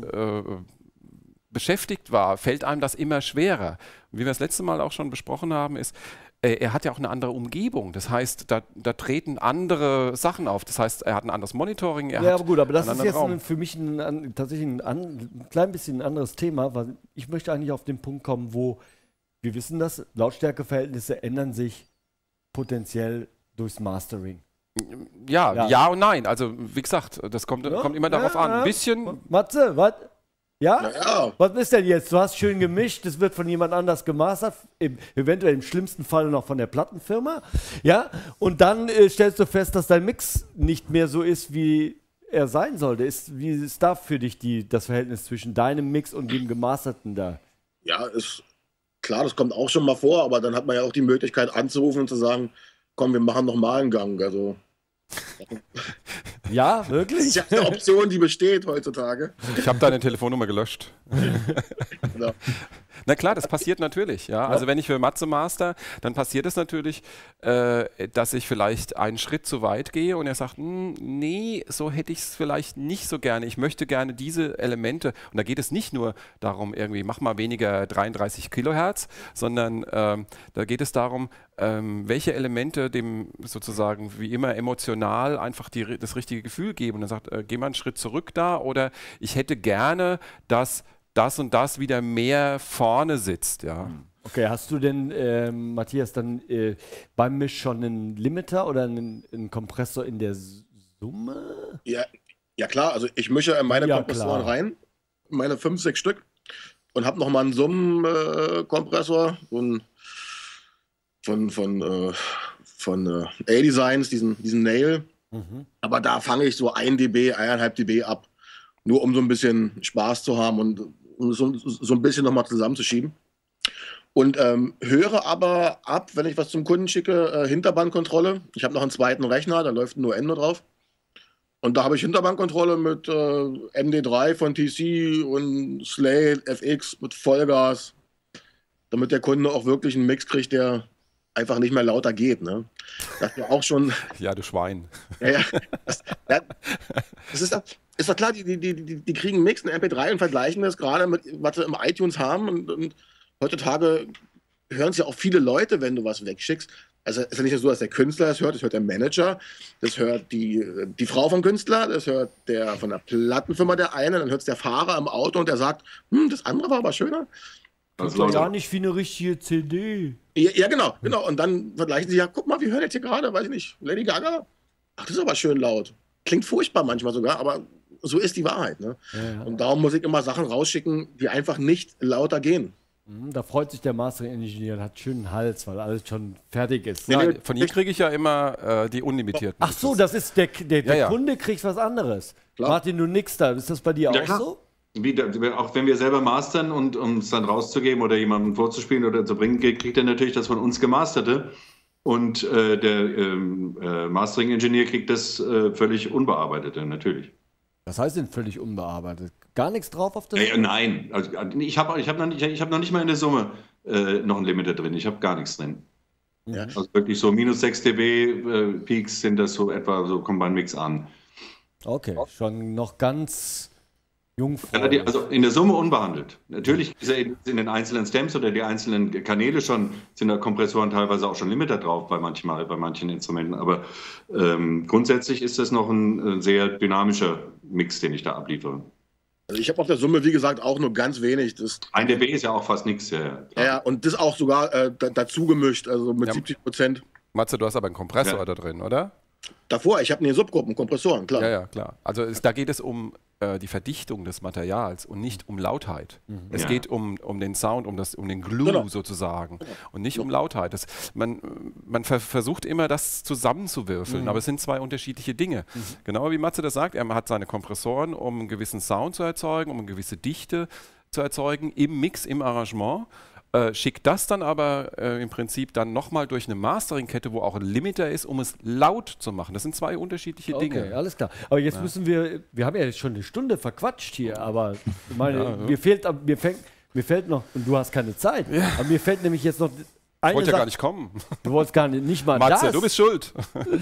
beschäftigt war, fällt einem das immer schwerer. Und wie wir das letzte Mal auch schon besprochen haben, ist, er hat ja auch eine andere Umgebung. Das heißt, da treten andere Sachen auf. Das heißt, er hat ein anderes Monitoring. Ja, aber gut, aber das ist jetzt für mich tatsächlich ein klein bisschen ein anderes Thema, weil ich möchte eigentlich auf den Punkt kommen, wo wir wissen, dass Lautstärkeverhältnisse ändern sich potenziell durchs Mastering. Ja und nein. Also wie gesagt, das kommt immer darauf an. Ein bisschen. Matze, was? Ja? Ja. Was ist denn jetzt? Du hast schön gemischt, das wird von jemand anders gemastert, eventuell im schlimmsten Fall noch von der Plattenfirma. Ja? Und dann stellst du fest, dass dein Mix nicht mehr so ist, wie er sein sollte. Wie ist da für dich das Verhältnis zwischen deinem Mix und dem Gemasterten da? Ja, ist klar, das kommt auch schon mal vor, aber dann hat man ja auch die Möglichkeit anzurufen und zu sagen, komm, wir machen noch mal einen Gang. Also ja, wirklich? Das ist ja eine Option, die besteht heutzutage. Ich habe deine Telefonnummer gelöscht. Genau. Na klar, das passiert natürlich. Ja? Also wenn ich für Matze master, dann passiert es natürlich, dass ich vielleicht einen Schritt zu weit gehe und er sagt, nee, so hätte ich es vielleicht nicht so gerne. Ich möchte gerne diese Elemente, und da geht es nicht nur darum, irgendwie mach mal weniger 33 Kilohertz, sondern da geht es darum, welche Elemente dem sozusagen wie immer emotional einfach das richtige Gefühl geben. Und dann sagt, geh mal einen Schritt zurück da, oder ich hätte gerne, dass das und das wieder mehr vorne sitzt, ja. Okay, hast du denn, Matthias, dann beim Misch schon einen Limiter oder einen Kompressor in der Summe? Ja klar, also ich mische meine Kompressoren rein, meine 5, 6 Stück, und habe nochmal einen Summenkompressor von A-Designs, diesen Nail. Aber da fange ich so 1 dB, 1,5 dB ab, nur um so ein bisschen Spaß zu haben und um so ein bisschen nochmal zusammenzuschieben. Und höre aber ab, wenn ich was zum Kunden schicke, Hinterbandkontrolle. Ich habe noch einen zweiten Rechner, da läuft nur Endo drauf. Und da habe ich Hinterbandkontrolle mit MD3 von TC und Slate FX mit Vollgas, damit der Kunde auch wirklich einen Mix kriegt, der einfach nicht mehr lauter geht. Ne? Das ja auch schon. Ja, du Schwein. Das ist doch klar, die kriegen einen Mix, einen MP3 und vergleichen das gerade mit, was sie im iTunes haben. Und heutzutage hören es ja auch viele Leute, wenn du was wegschickst. Also es ist ja nicht nur so, dass der Künstler das hört der Manager, das hört die Frau vom Künstler, das hört der von der Plattenfirma der eine, dann hört es der Fahrer im Auto und der sagt, das andere war aber schöner. Das ist ja gar nicht wie eine richtige CD. Ja, genau. Und dann vergleichen sie, ja, guck mal, wir hören jetzt hier gerade, weiß ich nicht, Lady Gaga. Ach, das ist aber schön laut. Klingt furchtbar manchmal sogar, aber so ist die Wahrheit. Ne? Ja. Und darum muss ich immer Sachen rausschicken, die einfach nicht lauter gehen. Da freut sich der Mastering-Ingenieur, hat schönen Hals, weil alles schon fertig ist. Nein, von ihm kriege ich ja immer die unlimitierten. Ach so, das ist der Kunde kriegt was anderes. Klar. Martin, du nix da. Ist das bei dir auch so? Auch wenn wir selber mastern und um es dann rauszugeben oder jemandem vorzuspielen oder zu bringen, kriegt er natürlich das von uns gemasterte. Und der Mastering-Ingenieur kriegt das völlig unbearbeitete, natürlich. Was heißt denn völlig unbearbeitet? Gar nichts drauf auf das? Nein, also, ich hab noch nicht mal in der Summe noch ein Limiter drin. Ich habe gar nichts drin. Ja. Also wirklich so minus 6 dB Peaks sind das so etwa, so kommt beim Mix an. Okay, schon noch ganz jungfrau. Also in der Summe unbehandelt. Natürlich ist in den einzelnen Stems oder die einzelnen Kanäle sind da Kompressoren teilweise auch schon Limiter drauf bei manchen Instrumenten, aber grundsätzlich ist das noch ein sehr dynamischer Mix, den ich da abliefere. Also ich habe auf der Summe, wie gesagt, auch nur ganz wenig. 1 dB ist ja auch fast nichts. Ja, und das auch sogar dazu gemischt, also mit 70%. Matze, du hast aber einen Kompressor da drin, oder? Davor, ich habe Subgruppen, Kompressoren, klar. Ja, klar. Also da geht es um die Verdichtung des Materials und nicht um Lautheit. Es geht um den Sound, um den Glue sozusagen und nicht um Lautheit. Man versucht immer, das zusammenzuwürfeln, aber es sind zwei unterschiedliche Dinge. Genau wie Matze das sagt, er hat seine Kompressoren, um einen gewissen Sound zu erzeugen, um eine gewisse Dichte zu erzeugen im Mix, im Arrangement. Schickt das dann aber im Prinzip dann nochmal durch eine Mastering-Kette, wo auch ein Limiter ist, um es laut zu machen. Das sind zwei unterschiedliche Dinge. Okay, alles klar. Aber jetzt müssen wir haben ja jetzt schon eine Stunde verquatscht hier, aber ich meine, mir fehlt noch, und du hast keine Zeit, aber mir fällt nämlich jetzt noch eine Wollte ja gar nicht kommen. Du wolltest gar nicht mal Matze, das. du bist schuld.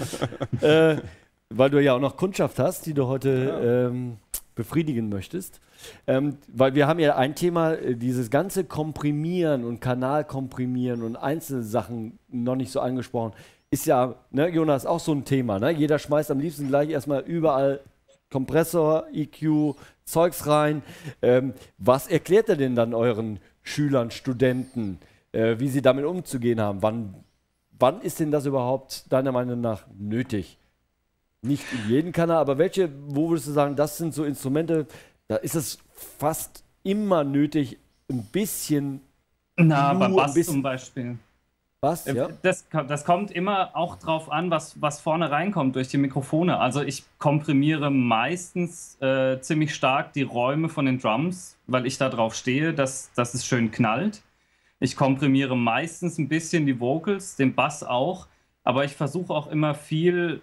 Weil du ja auch noch Kundschaft hast, die du heute befriedigen möchtest. Weil wir haben ja ein Thema, dieses ganze Komprimieren und Kanalkomprimieren und einzelne Sachen noch nicht so angesprochen. Ist ja, ne, Jonas, auch so ein Thema. Ne? Jeder schmeißt am liebsten gleich erstmal überall Kompressor, EQ, Zeugs rein. Was erklärt er denn dann euren Schülern, Studenten, wie sie damit umzugehen haben? Wann ist denn das überhaupt deiner Meinung nach nötig? Nicht in jedem Kanal, aber wo würdest du sagen, das sind so Instrumente, da ist es fast immer nötig, ein bisschen. Na, beim Bass zum Beispiel. Bass, ja? Das kommt immer auch drauf an, was vorne reinkommt durch die Mikrofone. Also ich komprimiere meistens ziemlich stark die Räume von den Drums, weil ich da drauf stehe, dass es schön knallt. Ich komprimiere meistens ein bisschen die Vocals, den Bass auch, aber ich versuche auch immer viel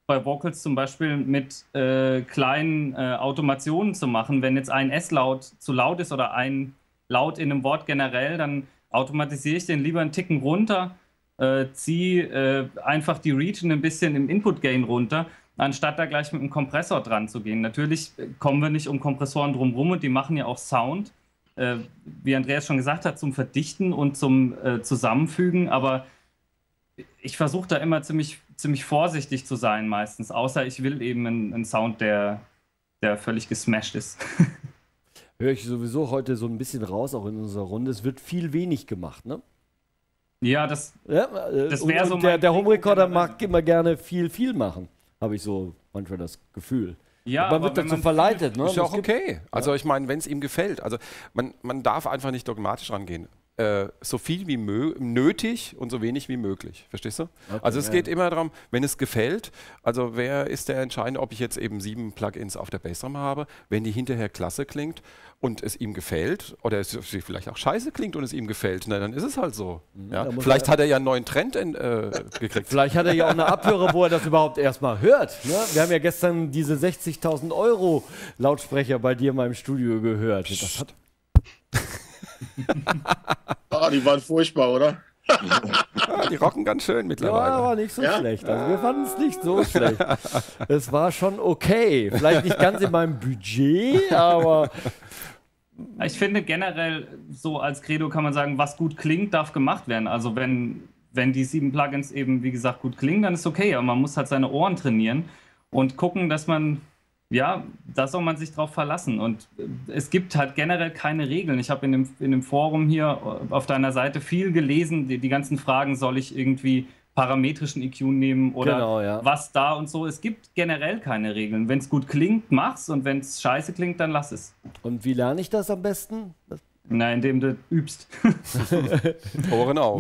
bei Vocals zum Beispiel mit kleinen Automationen zu machen. Wenn jetzt ein S-Laut zu laut ist oder ein Laut in einem Wort generell, dann automatisiere ich den lieber einen Ticken runter, ziehe einfach die Region ein bisschen im Input-Gain runter, anstatt da gleich mit einem Kompressor dran zu gehen. Natürlich kommen wir nicht um Kompressoren drumherum und die machen ja auch Sound, wie Andreas schon gesagt hat, zum Verdichten und zum Zusammenfügen, aber ich versuche da immer ziemlich vorsichtig zu sein meistens, außer ich will eben einen Sound, der völlig gesmashed ist. Höre ich sowieso heute so ein bisschen raus, auch in unserer Runde. Es wird viel wenig gemacht, ne? Ja, das wäre so der Home Recorder mag immer gerne viel machen, habe ich so manchmal das Gefühl. Ja, man wird dazu verleitet, ne? Ist ja auch okay. Also ich meine, wenn es ihm gefällt. Also man darf einfach nicht dogmatisch rangehen. So viel wie nötig und so wenig wie möglich. Verstehst du? Okay, also es geht immer darum, wenn es gefällt, also wer ist der Entscheidende, ob ich jetzt eben 7 Plugins auf der Bassdrum habe, wenn die hinterher klasse klingt und es ihm gefällt oder es vielleicht auch scheiße klingt und es ihm gefällt, na, dann ist es halt so. Ja? Vielleicht hat er ja einen neuen Trend gekriegt. Vielleicht hat er ja auch eine Abhörer, wo er das überhaupt erstmal hört. Ne? Wir haben ja gestern diese 60.000 € Lautsprecher bei dir in meinem Studio gehört. Das hat Die waren furchtbar, oder? Ja, die rocken ganz schön mittlerweile. Ja, war nicht so schlecht. Also wir fanden es nicht so schlecht. Es war schon okay. Vielleicht nicht ganz in meinem Budget, aber... Ich finde generell, so als Credo kann man sagen, was gut klingt, darf gemacht werden. Also wenn die 7 Plugins eben, wie gesagt, gut klingen, dann ist okay. Aber man muss halt seine Ohren trainieren und gucken, dass man... Ja, da soll man sich drauf verlassen. Und es gibt halt generell keine Regeln. Ich habe in dem Forum hier auf deiner Seite viel gelesen, die ganzen Fragen, soll ich irgendwie parametrischen EQ nehmen oder was da und so. Es gibt generell keine Regeln. Wenn es gut klingt, mach's, und wenn es scheiße klingt, dann lass es. Und wie lerne ich das am besten? Na, indem du übst. Ohren auf.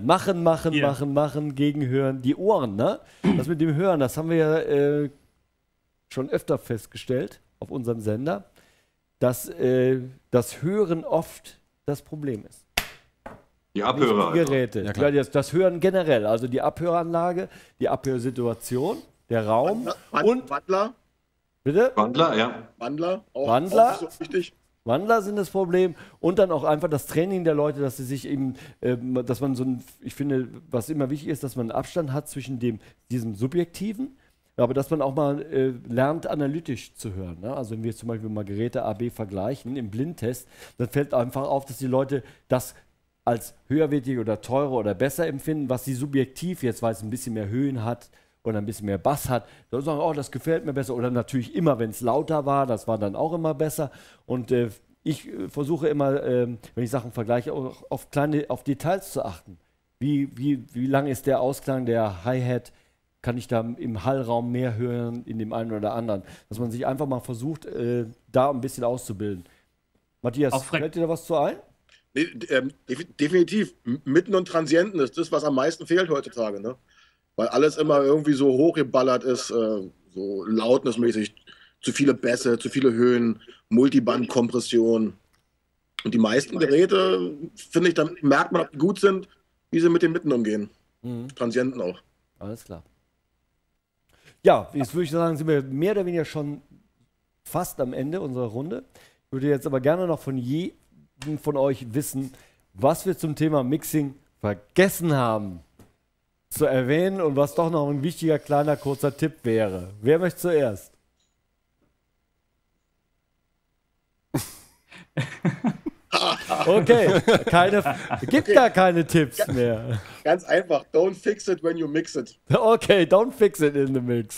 Machen, gegenhören. Die Ohren, ne? Das mit dem Hören, das haben wir ja schon öfter festgestellt auf unserem Sender, dass das Hören oft das Problem ist. Die Abhörer. Die Geräte. Ja, das Hören generell, also die Abhöranlage, die Abhörsituation, der Raum und Wandler. Bitte? Wandler, ja. Wandler, auch so wichtig. Wandler sind das Problem und dann auch einfach das Training der Leute, dass sie sich eben, dass man ich finde, was immer wichtig ist, dass man einen Abstand hat zwischen diesem Subjektiven, aber dass man auch mal lernt, analytisch zu hören. Ne? Also wenn wir zum Beispiel mal Geräte A, B vergleichen im Blindtest, dann fällt einfach auf, dass die Leute das als höherwertig oder teurer oder besser empfinden, was sie subjektiv jetzt, weil es ein bisschen mehr Höhen hat oder ein bisschen mehr Bass hat, dann sagen, oh, das gefällt mir besser. Oder natürlich immer, wenn es lauter war, das war dann auch immer besser. Und ich versuche immer, wenn ich Sachen vergleiche, auch auf Details zu achten. Wie lang ist der Ausklang der Hi-Hat? Kann ich da im Hallraum mehr hören, in dem einen oder anderen? Dass man sich einfach mal versucht, da ein bisschen auszubilden. Matthias, fällt dir da was zu ein? Nee, definitiv. Mitten und Transienten ist das, was am meisten fehlt heutzutage. Ne? Weil alles immer irgendwie so hochgeballert ist, so lautnessmäßig. Zu viele Bässe, zu viele Höhen, Multiband-Kompression. Und die meisten Geräte, finde ich, dann merkt man, ob die gut sind, wie sie mit den Mitten umgehen. Transienten auch. Alles klar. Ja, jetzt würde ich sagen, sind wir mehr oder weniger schon fast am Ende unserer Runde. Ich würde jetzt aber gerne noch von jedem von euch wissen, was wir zum Thema Mixing vergessen haben zu erwähnen und was doch noch ein wichtiger, kleiner, kurzer Tipp wäre. Wer möchte zuerst? Okay, gibt gar keine Tipps mehr. Ganz einfach, don't fix it when you mix it. Okay, don't fix it in the mix.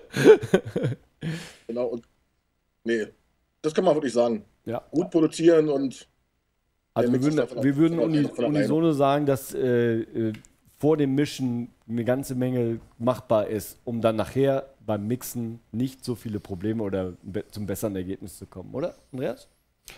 Genau, und nee, das kann man wirklich sagen. Ja. Gut produzieren und... Also wir würden unisono sagen, dass vor dem Mischen eine ganze Menge machbar ist, um dann nachher beim Mixen nicht so viele Probleme oder zum besseren Ergebnis zu kommen, oder, Andreas?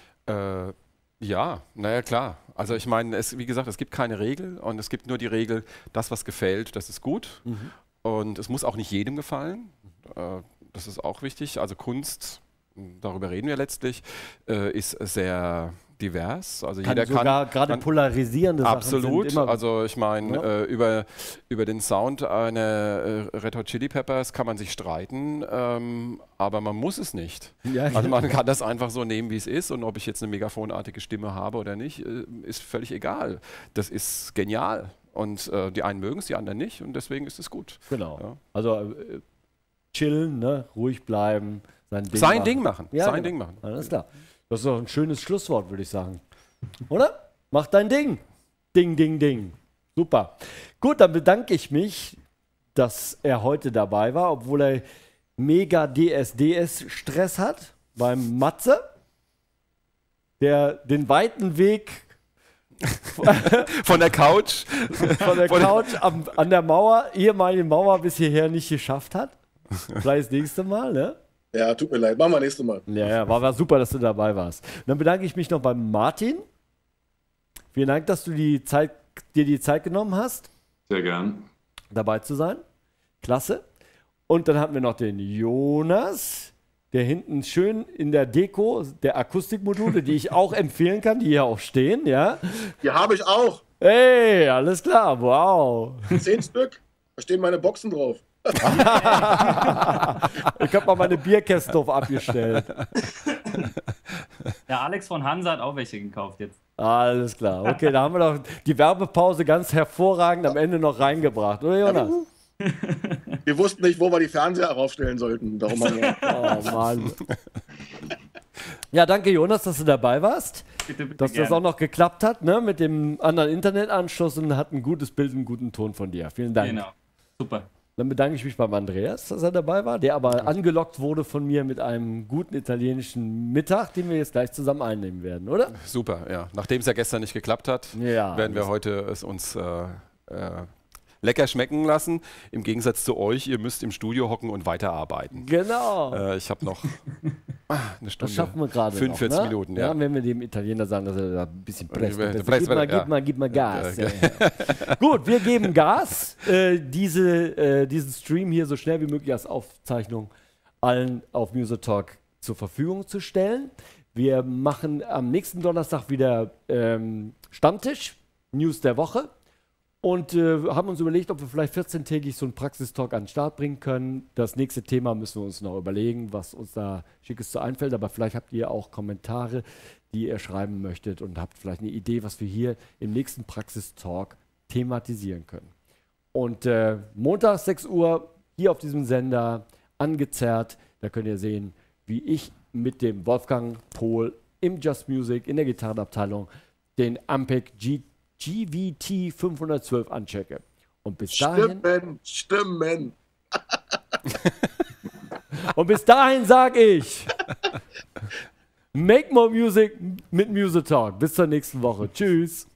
Ja, naja, klar. Also ich meine, wie gesagt, es gibt keine Regel und es gibt nur die Regel, das, was gefällt, das ist gut. Und es muss auch nicht jedem gefallen. Das ist auch wichtig. Also Kunst, darüber reden wir letztlich, ist sehr divers. Also Kann jeder sogar kann gerade polarisierende Sachen absolut. sind immer, Also ich meine, über den Sound einer Red Hot Chili Peppers kann man sich streiten, aber man muss es nicht. Ja, Also man kann das einfach so nehmen, wie es ist, und ob ich jetzt eine megafonartige Stimme habe oder nicht, ist völlig egal. Das ist genial. Und die einen mögen es, die anderen nicht, und deswegen ist es gut. genau. Ja. Also chillen, ne? Ruhig bleiben, Sein Ding machen. Ja, Sein genau. Ding machen. Alles klar. Das ist doch ein schönes Schlusswort, würde ich sagen. Oder? Mach dein Ding. Ding, ding, ding. Super. Gut, dann bedanke ich mich, dass er heute dabei war, obwohl er mega DSDS-Stress hat beim Matze, der den weiten Weg Von der Couch. an der Mauer, ehemaligen Mauer, bis hierher nicht geschafft hat. Vielleicht das nächste Mal, ne? Ja, tut mir leid. Machen wir nächstes Mal. Ja, war super, dass du dabei warst. Und dann bedanke ich mich noch beim Martin. Vielen Dank, dass du dir die Zeit genommen hast, Sehr gern. dabei zu sein. Klasse. Und dann hatten wir noch den Jonas, der hinten schön in der Deko der Akustikmodule, die ich auch empfehlen kann, die hier auch stehen, ja. Die habe ich auch. Hey, alles klar, wow. 10 Stück. Da stehen meine Boxen drauf. Ich habe mal meine Bierkästen drauf abgestellt. Der Alex von Hansa hat auch welche gekauft jetzt. Alles klar. Okay, da haben wir doch die Werbepause ganz hervorragend am Ende noch reingebracht, oder Jonas? Wir wussten nicht, wo wir die Fernseher raufstellen sollten. Darum haben wir Oh Mann. Ja, danke Jonas, dass du dabei warst. Bitte, bitte Dass das gerne. auch noch geklappt hat, ne, mit dem anderen Internetanschluss, und hat ein gutes Bild, einen guten Ton von dir. Vielen Dank. Genau. Super. Dann bedanke ich mich beim Andreas, dass er dabei war, der aber angelockt wurde von mir mit einem guten italienischen Mittag, den wir jetzt gleich zusammen einnehmen werden, oder? Super, ja. Nachdem es ja gestern nicht geklappt hat, Ja, werden wir heute es uns lecker schmecken lassen. Im Gegensatz zu euch, ihr müsst im Studio hocken und weiterarbeiten. Genau. Ich habe noch eine Stunde. Das schaffen wir gerade 45 noch, ne? Minuten, ja. Wenn wir dem Italiener sagen, dass er da ein bisschen presst. Gib mal Gas. Ja. Gut, wir geben Gas. Diesen Stream hier so schnell wie möglich als Aufzeichnung allen auf Musitalk zur Verfügung zu stellen. Wir machen am nächsten Donnerstag wieder Stammtisch, News der Woche. Und haben uns überlegt, ob wir vielleicht 14-tägig so einen Praxistalk an den Start bringen können. Das nächste Thema müssen wir uns noch überlegen, was uns da Schickes zu einfällt. Aber vielleicht habt ihr auch Kommentare, die ihr schreiben möchtet, und habt vielleicht eine Idee, was wir hier im nächsten Praxistalk thematisieren können. Und Montag 6 Uhr hier auf diesem Sender angezerrt. Da könnt ihr sehen, wie ich mit dem Wolfgang Pohl im Just Music in der Gitarrenabteilung den Ampeg GVT 512 anchecke. Und bis dahin. Stimmen. Und bis dahin sage ich: Make more music mit Musitalk. Bis zur nächsten Woche. Tschüss.